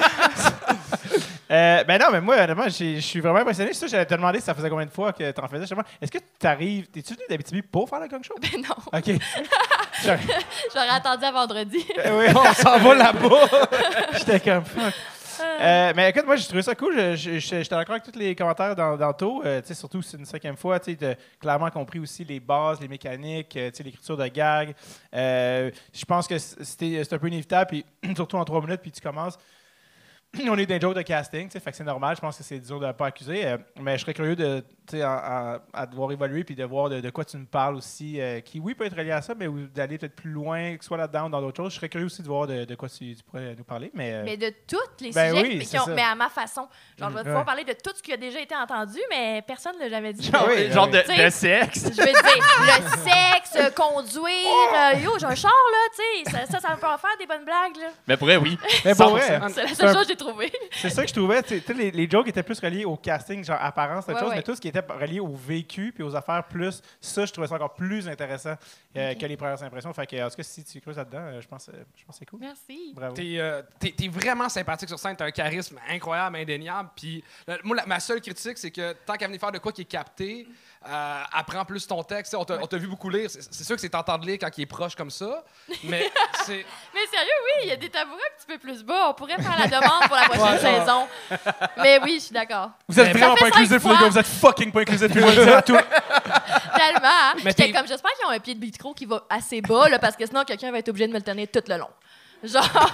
Ben non, mais moi, honnêtement, je suis vraiment impressionné. Ça, j'allais te demander si ça faisait combien de fois que tu en faisais. Justement. Est-ce que tu arrives... T'es-tu venu d'Abitibi pour faire le gang show?
Ben non.
OK.
J'aurais attendu à vendredi.
Oui, on s'en va là-bas. J'étais comme... fuck. Mais écoute, moi, j'ai trouvé ça cool. J'étais d'accord avec tous les commentaires d'Anto. Surtout, c'est une 5e fois. Tu as clairement compris aussi les bases, les mécaniques, l'écriture de gag. Je pense que c'est un peu inévitable. Puis, surtout en 3 minutes, puis tu commences. on est des jokes de casting, tu sais, fait que c'est normal. Je pense que c'est dur de ne pas accuser. Mais je serais curieux de, tu sais, à devoir évoluer puis de voir de quoi tu me parles aussi, qui, oui, peut être relié à ça, mais d'aller peut-être plus loin, que ce soit là-dedans ou dans d'autres choses. Je serais curieux aussi de voir de quoi tu pourrais nous parler. Mais
de tous les
ben
sujets,
oui,
mais,
c'est ça.
mais à ma façon. Genre, je vais pouvoir
Ouais.
parler de tout ce qui a déjà été entendu, mais personne ne l'a jamais dit.
Ah oui,
Genre
oui.
de
T'sais,
sexe.
Je veux dire, le sexe, conduire, yo, j'ai un char, là, tu sais, ça va pas faire des bonnes blagues, là.
Mais pour vrai, oui.
Mais pour vrai,
C'est la seule chose que j'ai trouvée.
c'est ça que je trouvais. Tu sais, les jokes étaient plus reliés au casting, genre apparence, cette
Ouais,
chose,
ouais.
mais tout ce qui était relié au vécu puis aux affaires plus, ça, je trouvais ça encore plus intéressant que les premières impressions. Fait que, en tout cas, si tu creuses là-dedans, je pense que c'est cool.
Merci.
Bravo.
T'es vraiment sympathique sur scène, t'as un charisme incroyable, indéniable. Puis moi, ma seule critique, c'est que tant qu'à venir faire de quoi qui est capté, apprends plus ton texte. On t'a vu beaucoup lire. C'est sûr que c'est tentant de lire quand il est proche comme ça, mais c'est...
Mais sérieux, oui, il y a des tabourets un petit peu plus bas. On pourrait faire la demande pour la prochaine saison. Mais oui, je suis d'accord.
Vous êtes
Mais
vraiment
ça
pas
fait 5
inclusif, les
fois.
gars. Vous êtes fucking pas inclusif. Puis je vais le dire à tout.
Tellement. Hein?
Mais
J'étais
t'es-
comme, j'espère qu'ils ont un pied de micro qui va assez bas, là, parce que sinon, quelqu'un va être obligé de me le tenir tout le long. Genre,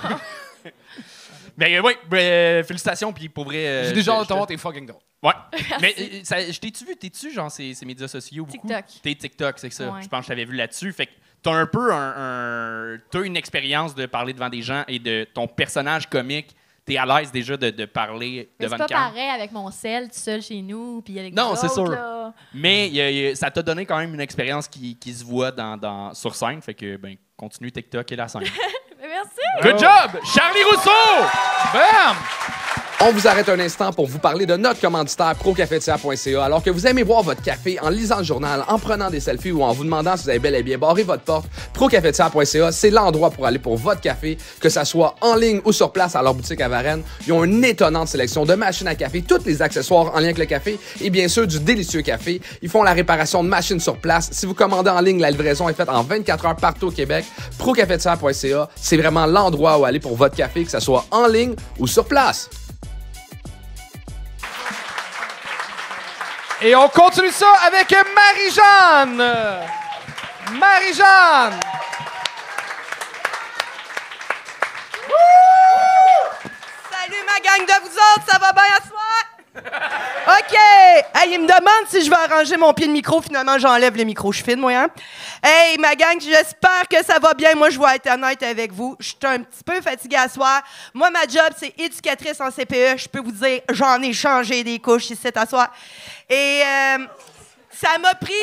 Mais oui, félicitations, puis pour vrai.
J'ai déjà
je-
hâte de voir, t'es fucking drôle.
Ouais. Mais je t'ai-tu vu? T'es-tu, genre, ces médias sociaux beaucoup?
TikTok.
T'es TikTok, c'est ça.
Ouais.
Je pense que je t'avais vu là-dessus. Fait que t'as un peu t'as une expérience de parler devant des gens et de ton personnage comique. T'es à l'aise déjà de parler
mais
devant
c'est
une
pas
caméra.
pareil avec mon sel tout seul chez nous, puis avec
Non,
vous
c'est
autres,
sûr.
là.
Mais ça t'a donné quand même une expérience qui se voit sur scène. Fait que, ben, continue TikTok et la scène.
Mais merci.
Good job! Charlie Rousseau! Bam!
On vous arrête un instant pour vous parler de notre commanditaire procafetière.ca. Alors que vous aimez boire votre café en lisant le journal, en prenant des selfies ou en vous demandant si vous avez bel et bien barré votre porte, procafetière.ca, c'est l'endroit pour aller pour votre café, que ça soit en ligne ou sur place à leur boutique à Varennes. Ils ont une étonnante sélection de machines à café, tous les accessoires en lien avec le café et bien sûr du délicieux café. Ils font la réparation de machines sur place. Si vous commandez en ligne, la livraison est faite en 24 heures partout au Québec. Procafetière.ca, c'est vraiment l'endroit où aller pour votre café, que ça soit en ligne ou sur place.
Et on continue ça avec Marie-Jeanne! Marie-Jeanne!
Salut ma gang de vous autres, ça va bien à soir? OK! Hey, il me demande si je vais arranger mon pied de micro. Finalement, j'enlève les micros. Je filme, moi, hein? Hey, ma gang, j'espère que ça va bien. Moi, je vais être honnête avec vous. Je suis un petit peu fatiguée à soir. Moi, ma job, c'est éducatrice en CPE. Je peux vous dire, j'en ai changé des couches ici à soir. Et ça m'a pris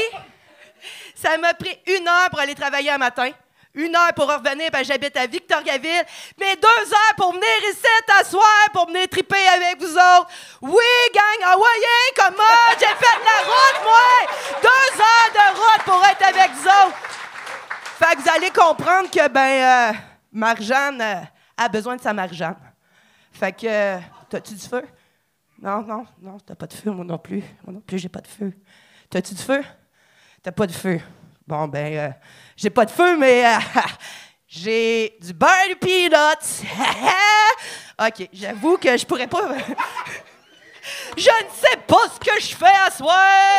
1 heure pour aller travailler un matin. 1 heure pour revenir, parce que j'habite à Victoriaville. Mais 2 heures pour venir ici t'asseoir, pour venir triper avec vous autres. Oui, gang, envoyez, comment? J'ai fait de la route, moi! 2 heures de route pour être avec vous autres. Fait que vous allez comprendre que, Marie-Jeanne a besoin de sa Marie-Jeanne. Fait que, t'as-tu du feu? Non, t'as pas de feu, moi non plus. Moi non plus, j'ai pas de feu. T'as-tu du feu? T'as pas de feu. Bon, j'ai pas de feu, mais j'ai du beurre de peanuts. OK, j'avoue que je pourrais pas... Je ne sais pas ce que je fais à soir.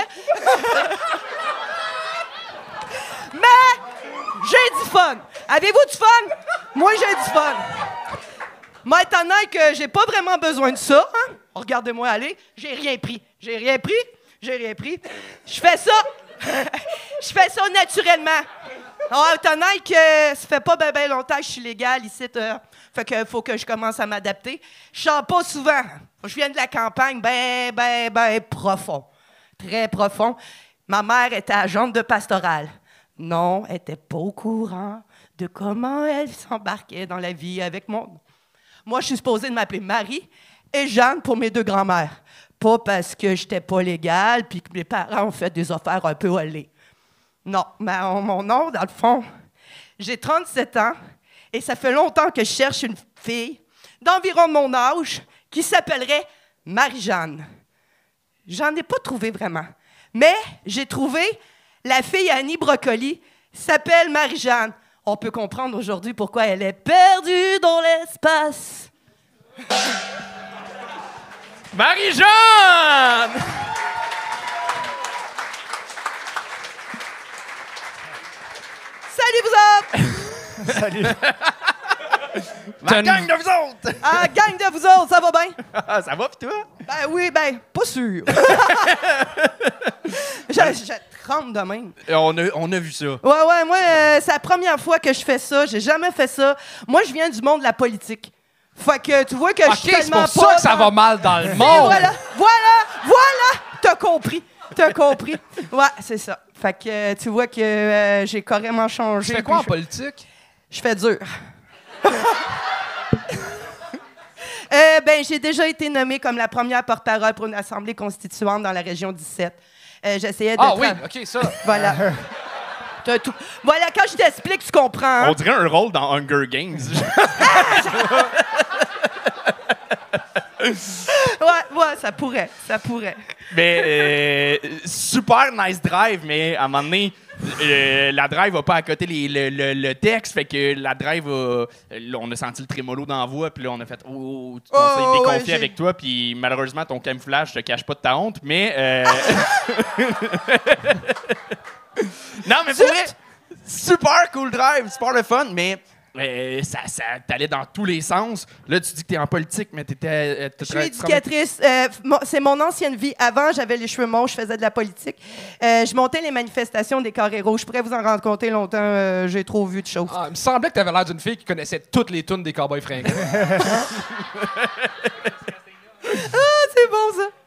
Mais j'ai du fun. Avez-vous du fun? Moi, j'ai du fun. Moi, étant donné que j'ai pas vraiment besoin de ça, hein? Regardez-moi aller, j'ai rien pris. Je fais ça. Je fais ça naturellement. Étant donné que ça fait pas bien longtemps que je suis légale ici, fait que faut que je commence à m'adapter. Je chante pas souvent. Je viens de la campagne, ben profond. Très profond. Ma mère était agente de pastorale. Non, elle était pas au courant de comment elle s'embarquait dans la vie avec moi. Moi, je suis supposée de m'appeler Marie et Jeanne pour mes 2 grands-mères. Pas parce que j'étais pas légale puis que mes parents ont fait des affaires un peu olées. Non, mais mon nom, dans le fond, j'ai 37 ans et ça fait longtemps que je cherche une fille d'environ mon âge qui s'appellerait Marie-Jeanne. J'en ai pas trouvé vraiment, mais j'ai trouvé la fille Annie Brocoli s'appelle Marie-Jeanne. On peut comprendre aujourd'hui pourquoi elle est perdue dans l'espace.
Marie-Jeanne!
Salut vous autres!
Salut.
Ma gang de vous autres!
Ah, gang de vous autres, ça va bien?
Ah, ça va, pis toi?
Ben oui, ben, pas sûr. je tremble de même.
On a vu ça.
Ouais, moi, c'est la première fois que je fais ça. J'ai jamais fait ça. Moi, je viens du monde de la politique. Fait que tu vois que je suis
OK, c'est
tellement
pour ça
pas
que ça
dans-
va mal dans le
Et
monde.
voilà! T'as compris. Ouais, c'est ça. Fait que tu vois que j'ai carrément changé.
Tu fais quoi en
puis
politique?
je fais dur. Ben, j'ai déjà été nommée comme la première porte-parole pour une assemblée constituante dans la région 17. J'essayais de...
Ah oui, OK, ça.
Voilà. T'as tout. Voilà, quand je t'explique, tu comprends. Hein?
On dirait un rôle dans Hunger Games.
Ouais, ça pourrait.
Mais super nice drive, mais à un moment donné, la drive va pas à côté le texte, fait que la drive là, on a senti le trémolo dans la voix, puis là on a fait on s'est déconfié
ouais,
avec toi, puis malheureusement ton camouflage te cache pas de ta honte, mais non mais pour vrai, super cool drive, super le fun, mais ça t'allait dans tous les sens. Là, tu dis que t'es en politique, mais t'étais...
Je suis éducatrice. C'est mon ancienne vie. Avant, j'avais les cheveux monts, je faisais de la politique. Je montais les manifestations des carrés rouges. Je pourrais vous en rendre compte longtemps. J'ai trop vu de choses.
Ah, il me semblait que t'avais l'air d'une fille qui connaissait toutes les tunes des Cowboys fringants.
C'est bon, ça.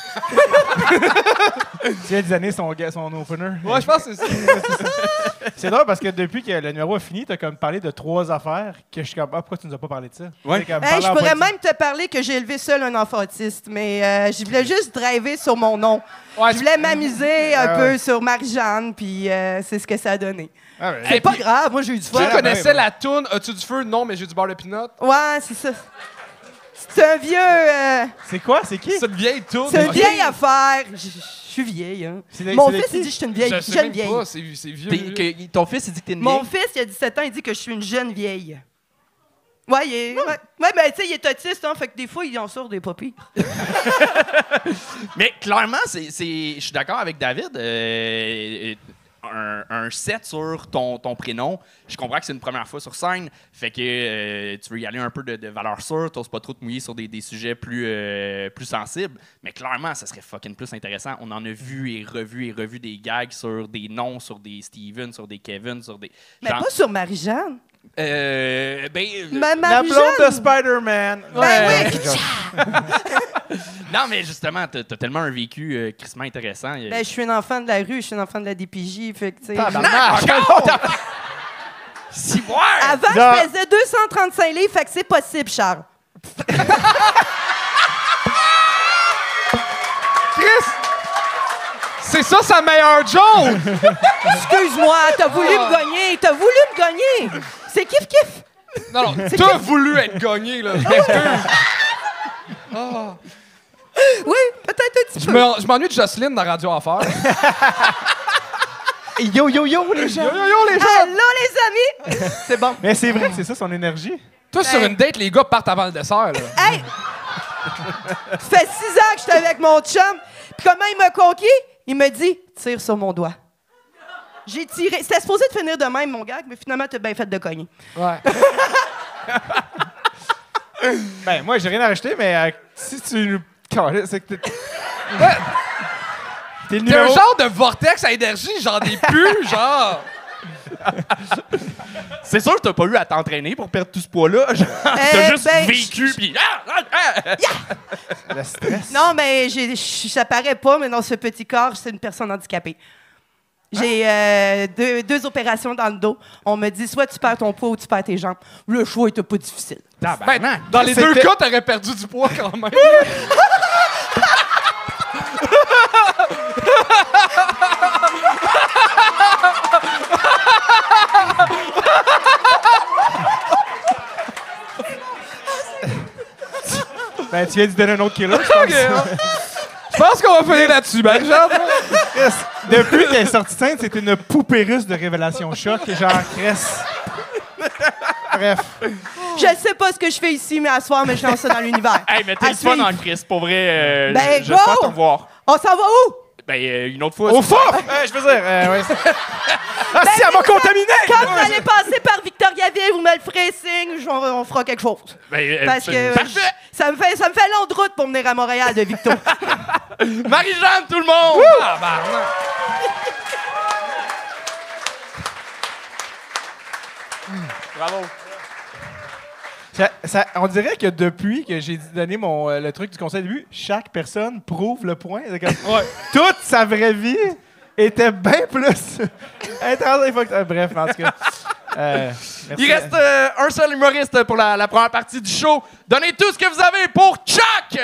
Tu viens de donner son opener.
Ouais, je pense que c'est ça.
C'est drôle parce que depuis que le numéro a fini, t'as comme parlé de 3 affaires que je suis comme, pourquoi tu nous as pas parlé de ça?
Ouais.
T'es comme,
Hey,
parler
je
en
pourrais
politique.
même te parler que j'ai élevé seul un enfant autiste, mais je voulais juste driver sur mon nom.
Ouais,
Je voulais m'amuser un
Ah
peu
ouais.
sur Marie-Jeanne, puis c'est ce que ça a donné.
Ah, ouais.
C'est pas grave, moi j'ai eu du fun.
Qui
Ouais,
connaissait
ouais.
la toune As-tu du feu? Non, mais j'ai du beurre de pinot.
Ouais, c'est ça. C'est un vieux...
C'est quoi? C'est qui?
C'est une vieille toune.
c'est une
Ok.
vieille affaire. Je suis vieille, hein.
C'est
Mon
c'est
fils,
qui?
il dit que je suis une vieille,
Je sais
jeune
même
vieille.
pas, c'est vieux.
Ton fils, il dit que t'es une
Mon
vieille.
fils, il a 17 ans, il dit que je suis une jeune vieille. Ouais, ouais, ben, tu sais, il est autiste, hein, fait que des fois, il en sort des papis.
Mais clairement, je suis d'accord avec David. Un 7 sur ton prénom. Je comprends que c'est une première fois sur scène. Fait que tu veux y aller un peu de valeur sûre. Tu n'oses pas trop te mouiller sur des sujets plus sensibles. Mais clairement, ça serait fucking plus intéressant. On en a vu et revu des gags sur des noms, sur des Steven, sur des Kevin, sur des...
Mais pas sur Marie-Jeanne.
Ben,
Ma
La blonde de
Marie-Jeanne.
Spider-Man.
Ben oui.
non, mais justement, t'as tellement un vécu crissement intéressant.
Ben, je suis un enfant de la rue, je suis un enfant de la DPJ, fait que, tu sais...
Si, ouais!
Avant,
Non.
je faisais 235 livres, fait que c'est possible, Charles.
Chris! C'est ça sa meilleure joke!
Excuse-moi, t'as voulu me gagner, C'est kiff-kiff.
Non, t'as voulu être gagné, là. Je m'excuse. Ah.
Oui, peut-être un petit
Je
peu.
je m'ennuie de Jocelyne dans Radio Enfer.
Yo, yo, yo, les gens!
les
Allô, les amis! C'est bon.
Mais c'est vrai, c'est ça son énergie.
Toi, sur une date, les gars partent avant le dessert, là.
Hey! Ça fait 6 ans que j'étais avec mon chum. Puis comment il m'a conquis? Il me dit, tire sur mon doigt. J'ai tiré. C'était supposé de finir de même, mon gag, mais finalement, t'as bien fait de cogner.
Ouais.
Ben, moi, j'ai rien à rajouter, mais si tu... C'est que t'es... T'es le
T'es un
numéro...
genre de vortex à énergie, j'en ai plus, genre.
C'est sûr que t'as pas eu à t'entraîner pour perdre tout ce poids-là. Genre, t'as juste
ben,
vécu, puis...
Le stress.
Non, mais ça paraît pas, mais dans ce petit corps, c'est une personne handicapée. J'ai deux opérations dans le dos. On me dit soit tu perds ton poids ou tu perds tes jambes. Le choix était pas difficile.
Ben, dans les deux cas, t'aurais perdu du poids quand même.
Ben, tu viens de donner un autre killer, je pense.
Je pense qu'on va finir là-dessus, Marie-Jeanne.
Chris, depuis qu'elle est sortie de scène, c'est une poupée russe de révélation choc. Genre, Chris. Bref.
Je sais pas ce que je fais ici, mais à soir, mais je lance ça dans l'univers.
Hey, mais t'es
À
le fun
suivre.
en Chris, pour vrai.
Ben,
j'espère
go!
te revoir.
On s'en va où?
Ben, une autre fois.
Au FOF! Je veux dire, ouais. Ah, si, elle m'a contaminé!
Quand vous allez passer par Victoriaville, venir, vous me le ferez signe, on fera quelque chose. Parce que
parfait!
ça me fait longue route pour venir à Montréal de Victo.
Marie-Jeanne, tout le monde!
Bravo.
On dirait que depuis que j'ai donné le truc du conseil de début, chaque personne prouve le point. C'est comme, toute sa vraie vie était bien plus intense. Bref, en tout cas.
Il reste un seul humoriste pour la première partie du show. Donnez tout ce que vous avez pour Chuck!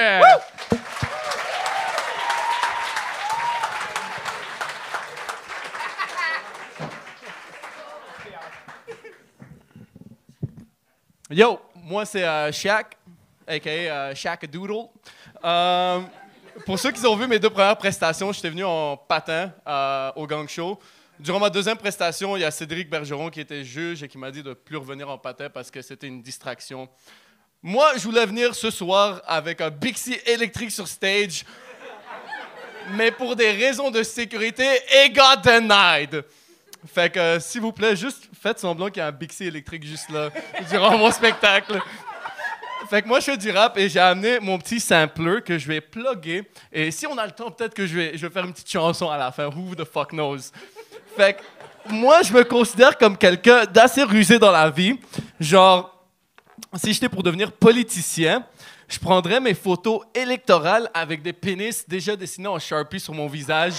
Yo, moi c'est Shaq, a.k.a. Shaq Doodle. Pour ceux qui ont vu mes 2 premières prestations, j'étais venu en patin au Gang Show. Durant ma 2e prestation, il y a Cédric Bergeron qui était juge et qui m'a dit de ne plus revenir en patin parce que c'était une distraction. Moi, je voulais venir ce soir avec un Bixi électrique sur stage, mais pour des raisons de sécurité, it got denied. Fait que, s'il vous plaît, juste faites semblant qu'il y a un Bixi électrique juste là, durant mon spectacle. Fait que moi, je fais du rap et j'ai amené mon petit sampler que je vais plugger. Et si on a le temps, peut-être que je vais faire une petite chanson à la fin. Who the fuck knows? Fait que moi, je me considère comme quelqu'un d'assez rusé dans la vie. Genre, si j'étais pour devenir politicien, je prendrais mes photos électorales avec des pénis déjà dessinés en Sharpie sur mon visage.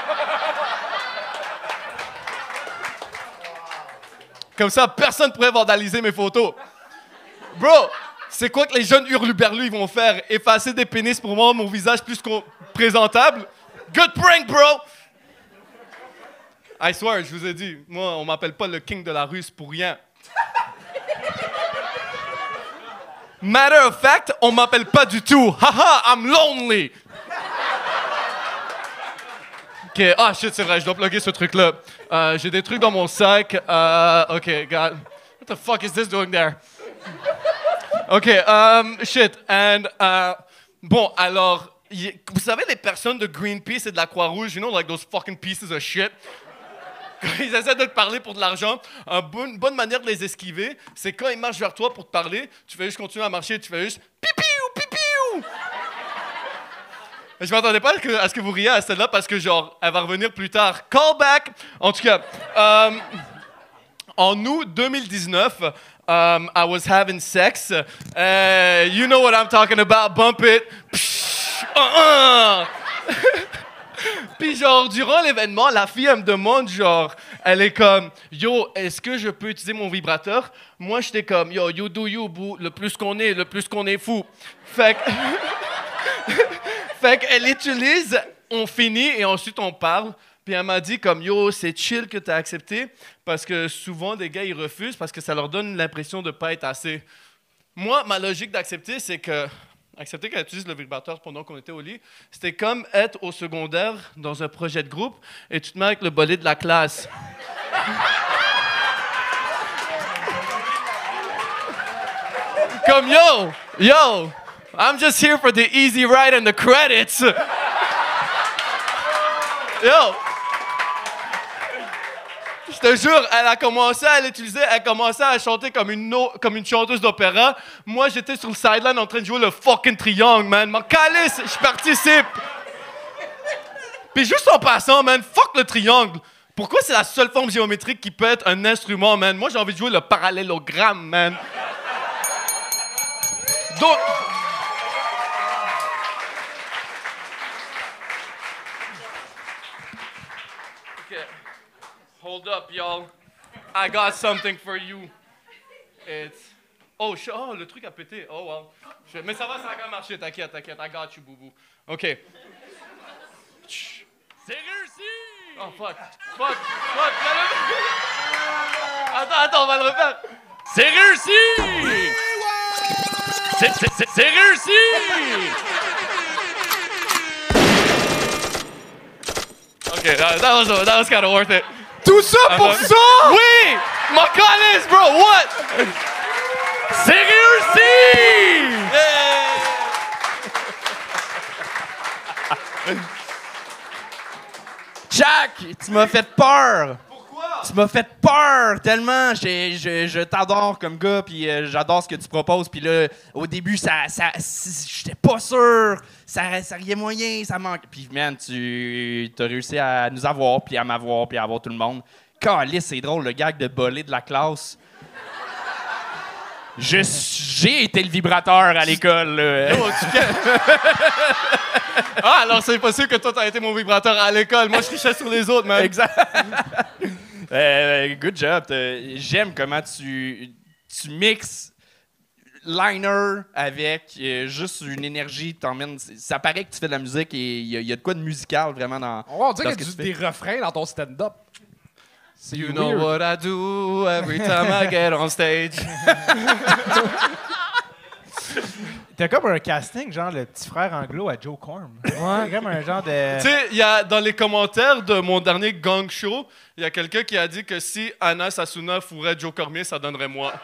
Comme ça, personne ne pourrait vandaliser mes photos. Bro, c'est quoi que les jeunes hurluberlus ils vont faire? Effacer des pénis pour rendre mon visage plus présentable? Good prank, bro! I swear, je vous ai dit, moi, on m'appelle pas le king de la Russe pour rien. Matter of fact, on m'appelle pas du tout. Haha, I'm lonely! OK, ah shit, c'est vrai, je dois plugger ce truc-là. J'ai des trucs dans mon sac. OK, God. What the fuck is this doing there? OK, shit. And, bon, alors, vous savez, les personnes de Greenpeace et de la Croix-Rouge, you know, like those fucking pieces of shit? Quand ils essaient de te parler pour de l'argent, une bonne manière de les esquiver, c'est quand ils marchent vers toi pour te parler, tu fais juste continuer à marcher, tu fais juste pipiou, pipiou! Je m'attendais pas à ce que vous riez à celle-là parce que, genre, elle va revenir plus tard. Callback! En tout cas, en août 2019, I was having sex. You know what I'm talking about. Bump it. Puis, genre, durant l'événement, la fille, elle me demande, genre, elle est comme, yo, est-ce que je peux utiliser mon vibrateur? Moi, j'étais comme, yo, you do you, boo. Le plus qu'on est fou. Fait que. Fait qu'elle utilise, on finit et ensuite on parle. Puis elle m'a dit comme, yo, c'est chill que t'as accepté parce que souvent des gars ils refusent parce que ça leur donne l'impression de pas être assez. Moi, ma logique d'accepter, c'est que accepter qu'elle utilise le vibrateur pendant qu'on était au lit, c'était comme être au secondaire dans un projet de groupe et tu te mets avec le bolide de la classe. Comme yo! I'm just here for the easy ride and the credits. Yo. Je te jure, elle a commencé à chanter comme une chanteuse d'opéra. Moi, j'étais sur le sideline en train de jouer le fucking triangle, man. M'en calisse, je participe. Puis juste en passant, man, fuck le triangle. Pourquoi c'est la seule forme géométrique qui peut être un instrument, man? Moi, j'ai envie de jouer le parallélogramme, man. Donc... Hold up, y'all. I got something for you. It's... Oh, le truc a pété. Oh, wow. Mais ça va quand même marcher. T'inquiète. I got you, boubou. OK. C'est réussi! Oh, fuck. Attends, on va le refaire. C'est réussi! C'est réussi! OK, that was kind of worth it.
Tout ça pour ça?
Oui! Mon calice, bro! What? C'est réussi!
Jack, tu m'as fait peur.
Pourquoi?
Tu m'as fait peur tellement. Je t'adore comme gars, puis j'adore ce que tu proposes. Puis là, au début, j'étais pas sûr. Ça riait moyen, ça manque. Puis, man, tu as réussi à nous avoir, puis à m'avoir, puis à avoir tout le monde. Calisse, c'est drôle, le gag de voler de la classe. J'ai été le vibrateur à l'école.
Alors c'est possible que toi, t'as été mon vibrateur à l'école. Moi, je trichais sur les autres, man.
Exact. Good job. J'aime comment tu mixes liner avec juste une énergie. Ça paraît que tu fais de la musique et il y a de quoi de musical vraiment dans.
On dirait
dans
qu'il y
ce
a
que tu
des refrains dans ton stand-up.
You know what I do every time I get on stage.
T'as comme un casting, genre le petit frère anglo à Joe Corm. Ouais. Comme un genre de.
Tu sais, il y a dans les commentaires de mon dernier gang show, il y a quelqu'un qui a dit que si Anna Sassouna fourrait Joe Cormier, ça donnerait moi.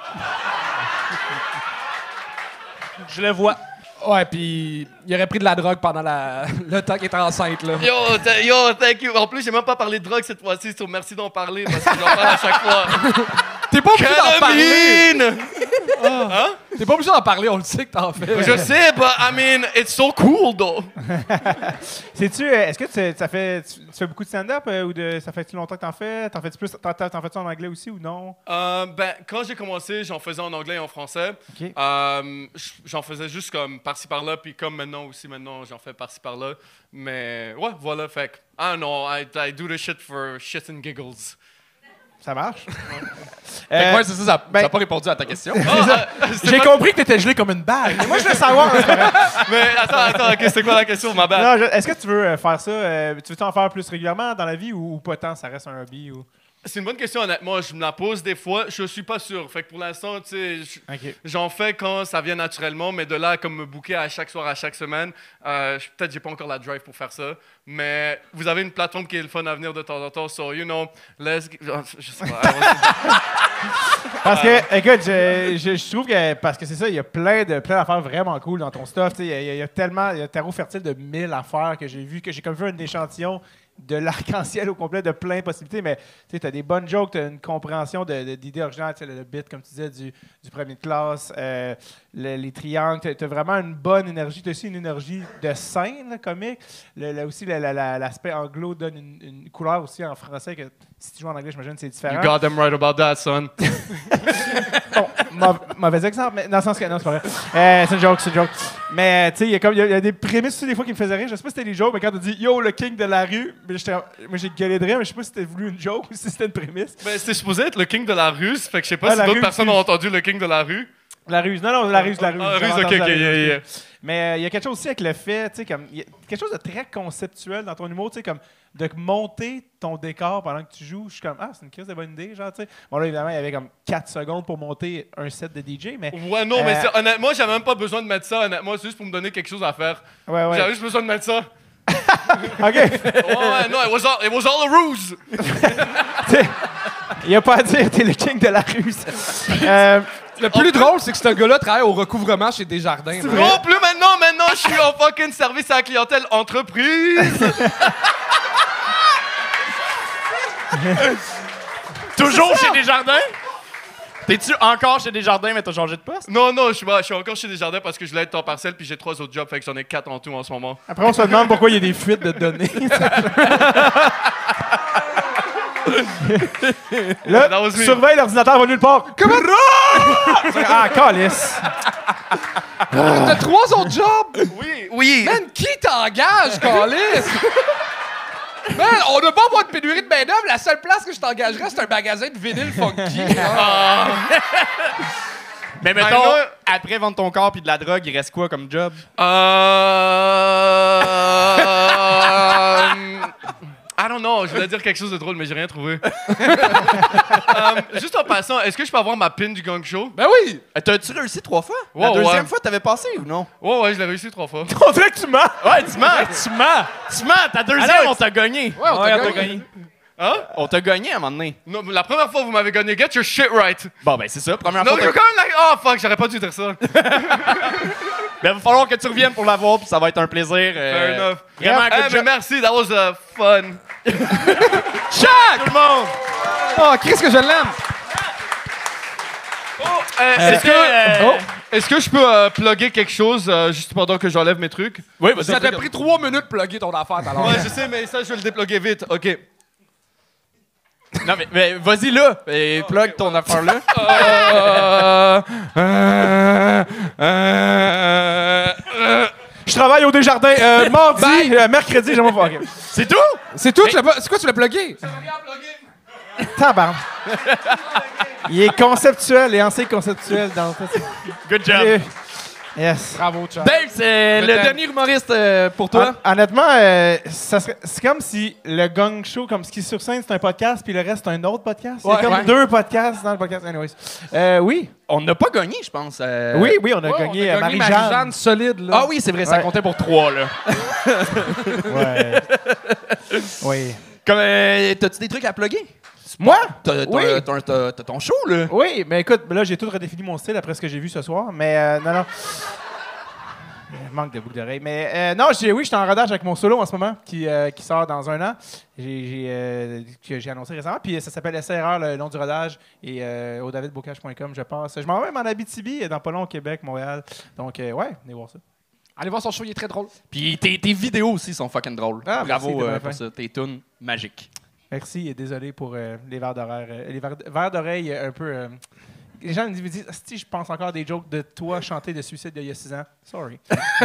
Je le vois.
Ouais, puis il aurait pris de la drogue pendant le temps qu'il était enceinte, là.
Yo, thank you. En plus, j'ai même pas parlé de drogue cette fois-ci, so merci d'en parler parce que j'en parle à chaque fois.
T'es pas obligé d'en parler!
Ketamine!
Hein? T'es pas obligé d'en parler, on le sait que t'en fais.
Je sais, but I mean, it's so cool, though.
Est-ce que tu fais beaucoup de stand-up ou ça fait-tu longtemps que t'en fais? T'en fais-tu en anglais aussi ou non?
Ben, quand j'ai commencé, j'en faisais en anglais et en français.
Okay.
J'en faisais juste comme par-ci par-là, puis comme maintenant, j'en fais par-ci par-là. Mais ouais, voilà, fait que, I don't know, I do the shit for shits and giggles.
Ça marche.
Fait que ouais, c'est ça, ça n'a pas répondu à ta question.
J'ai compris que t'étais gelé comme une bague. Mais moi, je veux savoir.
Mais attends, ok, c'est quoi la question, ma bad?
Est-ce que tu veux faire ça? Tu veux en faire plus régulièrement dans la vie ou pas tant? Ça reste un hobby? Ou...
C'est une bonne question, honnêtement. Je me la pose des fois. Je suis pas sûr. Fait que pour l'instant, tu sais, j'en fais quand ça vient naturellement, mais de là, comme me booker à chaque soir, à chaque semaine, peut-être j'ai pas encore la drive pour faire ça. Mais vous avez une plateforme qui est le fun à venir de temps en temps. So, you know, je sais pas.
Parce que, écoute, je trouve que, parce que c'est ça, il y a plein d'affaires vraiment cool dans ton stuff. Il y a tellement, il y a terreau fertile de 1000 affaires que j'ai vu, que j'ai comme vu un échantillon de l'arc-en-ciel au complet, de plein de possibilités, mais tu as des bonnes jokes, tu as une compréhension d'idées originales, le bit, comme tu disais, du premier de classe, les triangles, tu as vraiment une bonne énergie, tu as aussi une énergie de scène là, comique. Aussi, l'aspect anglo donne une couleur aussi en français, que si tu joues en anglais, j'imagine c'est différent.
You got them right about that, son.
Bon, mauvais exemple, mais dans le sens que non, c'est pas vrai. C'est une joke. Mais tu sais, il y a des prémices aussi des fois qui me faisaient rire. Je sais pas si c'était des jokes, mais quand tu dis Yo, le king de la rue, moi j'ai gueulé de rire, mais je sais pas si c'était voulu une joke ou si c'était une prémisse.
Ben, c'était supposé être le king de la rue, fait que je sais pas si d'autres personnes ont entendu le king de la rue.
La ruse, non, la ruse.
La ruse, ok, yeah.
Mais il y a quelque chose aussi avec le fait, tu sais, comme y a quelque chose de très conceptuel dans ton humour, tu sais, comme de monter ton décor pendant que tu joues. Je suis comme, c'est une crise de bonne idée, genre, tu sais. Bon, là, évidemment, il y avait comme 4 secondes pour monter un set de DJ, mais...
Ouais, non, mais honnêtement, j'avais même pas besoin de mettre ça, honnêtement, c'est juste pour me donner quelque chose à faire.
Ouais.
J'avais juste besoin de mettre ça.
OK.
Ouais, non, it was all a ruse.
Il n'y a pas à dire, t'es le king de la ruse.
Le plus drôle, c'est que ce gars-là travaille au recouvrement chez Desjardins.
Non, plus maintenant, je suis en fucking service à la clientèle entreprise.
Toujours chez Desjardins? T'es-tu encore chez Desjardins, mais t'as changé de poste?
Non, je suis encore chez Desjardins parce que je voulais être temps partiel puis j'ai 3 autres jobs, fait que j'en ai 4 en tout en ce moment.
Après, on se demande pourquoi il y a des fuites de données. Là, surveille l'ordinateur, va nulle part. Comment? Calice.
T'as 3 autres jobs?
Oui.
Man, qui t'engage, calice? Man, on ne pas avoir de pénurie de main-d'œuvre. La seule place que je t'engagerais, c'est un magasin de vinyle funky.
Mais mettons, après vendre ton corps puis de la drogue, il reste quoi comme job?
I don't know, je voulais dire quelque chose de drôle, mais j'ai rien trouvé. Juste en passant, est-ce que je peux avoir ma pin du gang show?
Ben oui!
T'as-tu réussi 3 fois? La deuxième fois, t'avais passé ou non?
Ouais, je l'ai réussi 3 fois.
On dirait que tu mens!
Ouais, tu mens! Ta deuxième, on t'a gagné.
Ouais, on t'a gagné.
Hein?
On t'a gagné à un moment donné.
Non, la première fois, vous m'avez gagné. Get your shit right.
Bon, ben c'est ça, première
Non,
fois.
you're quand même oh, fuck, j'aurais pas dû dire ça.
Ben, il va falloir que tu reviennes pour l'avoir, puis ça va être un plaisir.
Fair enough.
Vraiment,
mais merci, that was fun.
Ciao, tout le monde!
Oh, Chris, que je l'aime!
Est-ce que je peux plugger quelque chose juste pendant que j'enlève mes trucs?
Oui,
Ça t'a pris 3 minutes de plugger ton affaire, alors.
Ouais, je sais, mais ça, je vais le déploguer vite. OK.
Non, mais vas-y là, et plug ton affaire là.
Je travaille au Desjardins mardi, mercredi, j'aimerais pas. Okay.
C'est tout?
C'est tout? C'est quoi, tu l'as plugué?
Tabarnak. Il est conceptuel et assez conceptuel dans ça.
Good job.
Yes.
Bravo, Charles.
Dave, c'est le dernier humoriste pour toi.
Honnêtement, c'est comme si le Gang Show, comme Ski sur scène, c'est un podcast, puis le reste, c'est un autre podcast.
Ouais,
c'est comme 2 podcasts dans le podcast. Anyways. Oui.
On n'a pas gagné, je pense.
Oui, on a gagné Marie-Jeanne.
Solide, là.
Ah oui, c'est vrai, ça comptait pour 3, là.
Ouais. Oui.
Comme, t'as-tu des trucs à plugger?
Moi?
T'as ton show, là.
Oui, mais écoute, là, j'ai tout redéfini mon style après ce que j'ai vu ce soir, mais non. Manque de boucle d'oreille. Mais non, oui, je suis en rodage avec mon solo en ce moment, qui sort dans 1 an, que j'ai annoncé récemment. Puis ça s'appelle SRR, le nom du rodage, et au davidbocage.com, je passe. Je m'en vais même en Abitibi, dans pas long, au Québec, Montréal. Donc, ouais, venez voir ça.
Allez voir son show, il est très drôle.
Puis tes vidéos aussi sont fucking drôles.
Ah,
bravo
merci,
pour ça. Tes tunes magiques.
Merci et désolé pour les verres d'oreille un peu. Les gens me disent si je pense encore des jokes de toi chanter de suicide d'il y a 6 ans. Sorry.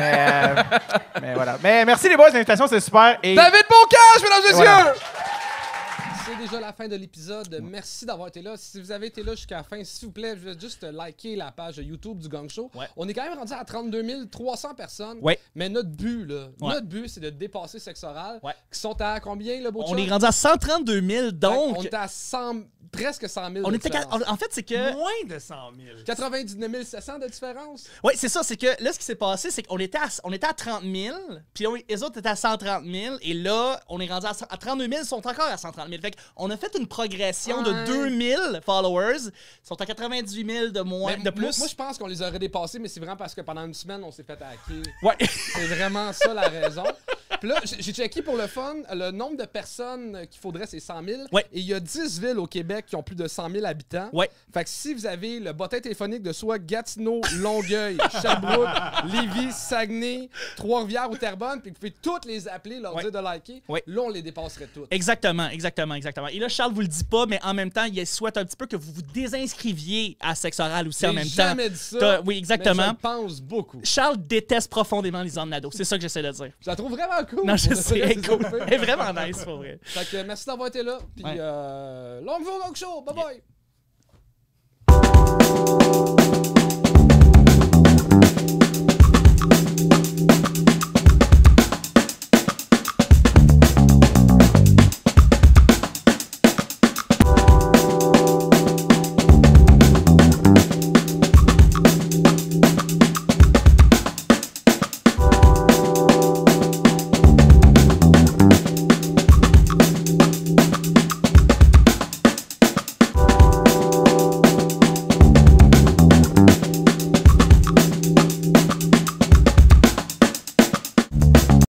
mais voilà. Mais merci les boys de l'invitation, c'est super. Et...
David Bocage, mesdames et messieurs!
Voilà.
C'est déjà la fin de l'épisode. Merci d'avoir été là. Si vous avez été là jusqu'à la fin, s'il vous plaît, juste liker la page YouTube du Gang Show. Ouais. On est quand même rendu à 32 300 personnes. Ouais. Mais notre but, c'est de dépasser Sexe Oral. Ouais. Qui sont à combien, le beau
On est rendu à 132 000, donc...
On est à presque 100 000
En fait, c'est que...
Moins de 100 000.
99 700 de différence.
Oui, c'est ça. C'est que là, ce qui s'est passé, c'est qu'on était à 30 000, puis les autres étaient à 130 000, et là, on est rendu à 32 000, ils sont encore à 130 000. Fait qu'on a fait une progression de 2000 followers. Ils sont à 98 000 de plus.
Moi, je pense qu'on les aurait dépassés, mais c'est vraiment parce que pendant une semaine, on s'est fait hacker.
Ouais.
C'est vraiment ça la raison. Puis là, j'ai checké pour le fun, le nombre de personnes qu'il faudrait, c'est 100 000. Ouais. Et il y a 10 villes au Québec qui ont plus de 100 000 habitants. Ouais. Fait que si vous avez le bottin téléphonique de soit Gatineau, Longueuil, Sherbrooke, Lévis, Saguenay, Trois-Rivières ou Terrebonne, puis vous pouvez toutes les appeler, leur dire de liker, là, on les dépasserait toutes.
Exactement. Et là, Charles vous le dit pas, mais en même temps, il souhaite un petit peu que vous vous désinscriviez à Sexe Oral aussi en même temps.
J'ai jamais dit ça.
Oui, exactement.
Mais je pense beaucoup.
Charles déteste profondément Lisanne Nadeau. C'est ça que j'essaie de dire.
Je la trouve vraiment cool.
Non, je sais, elle est cool. Elle est vraiment nice, pour vrai.
Fait que merci d'avoir été là. Puis, longue vie au Gang Show. Bye bye.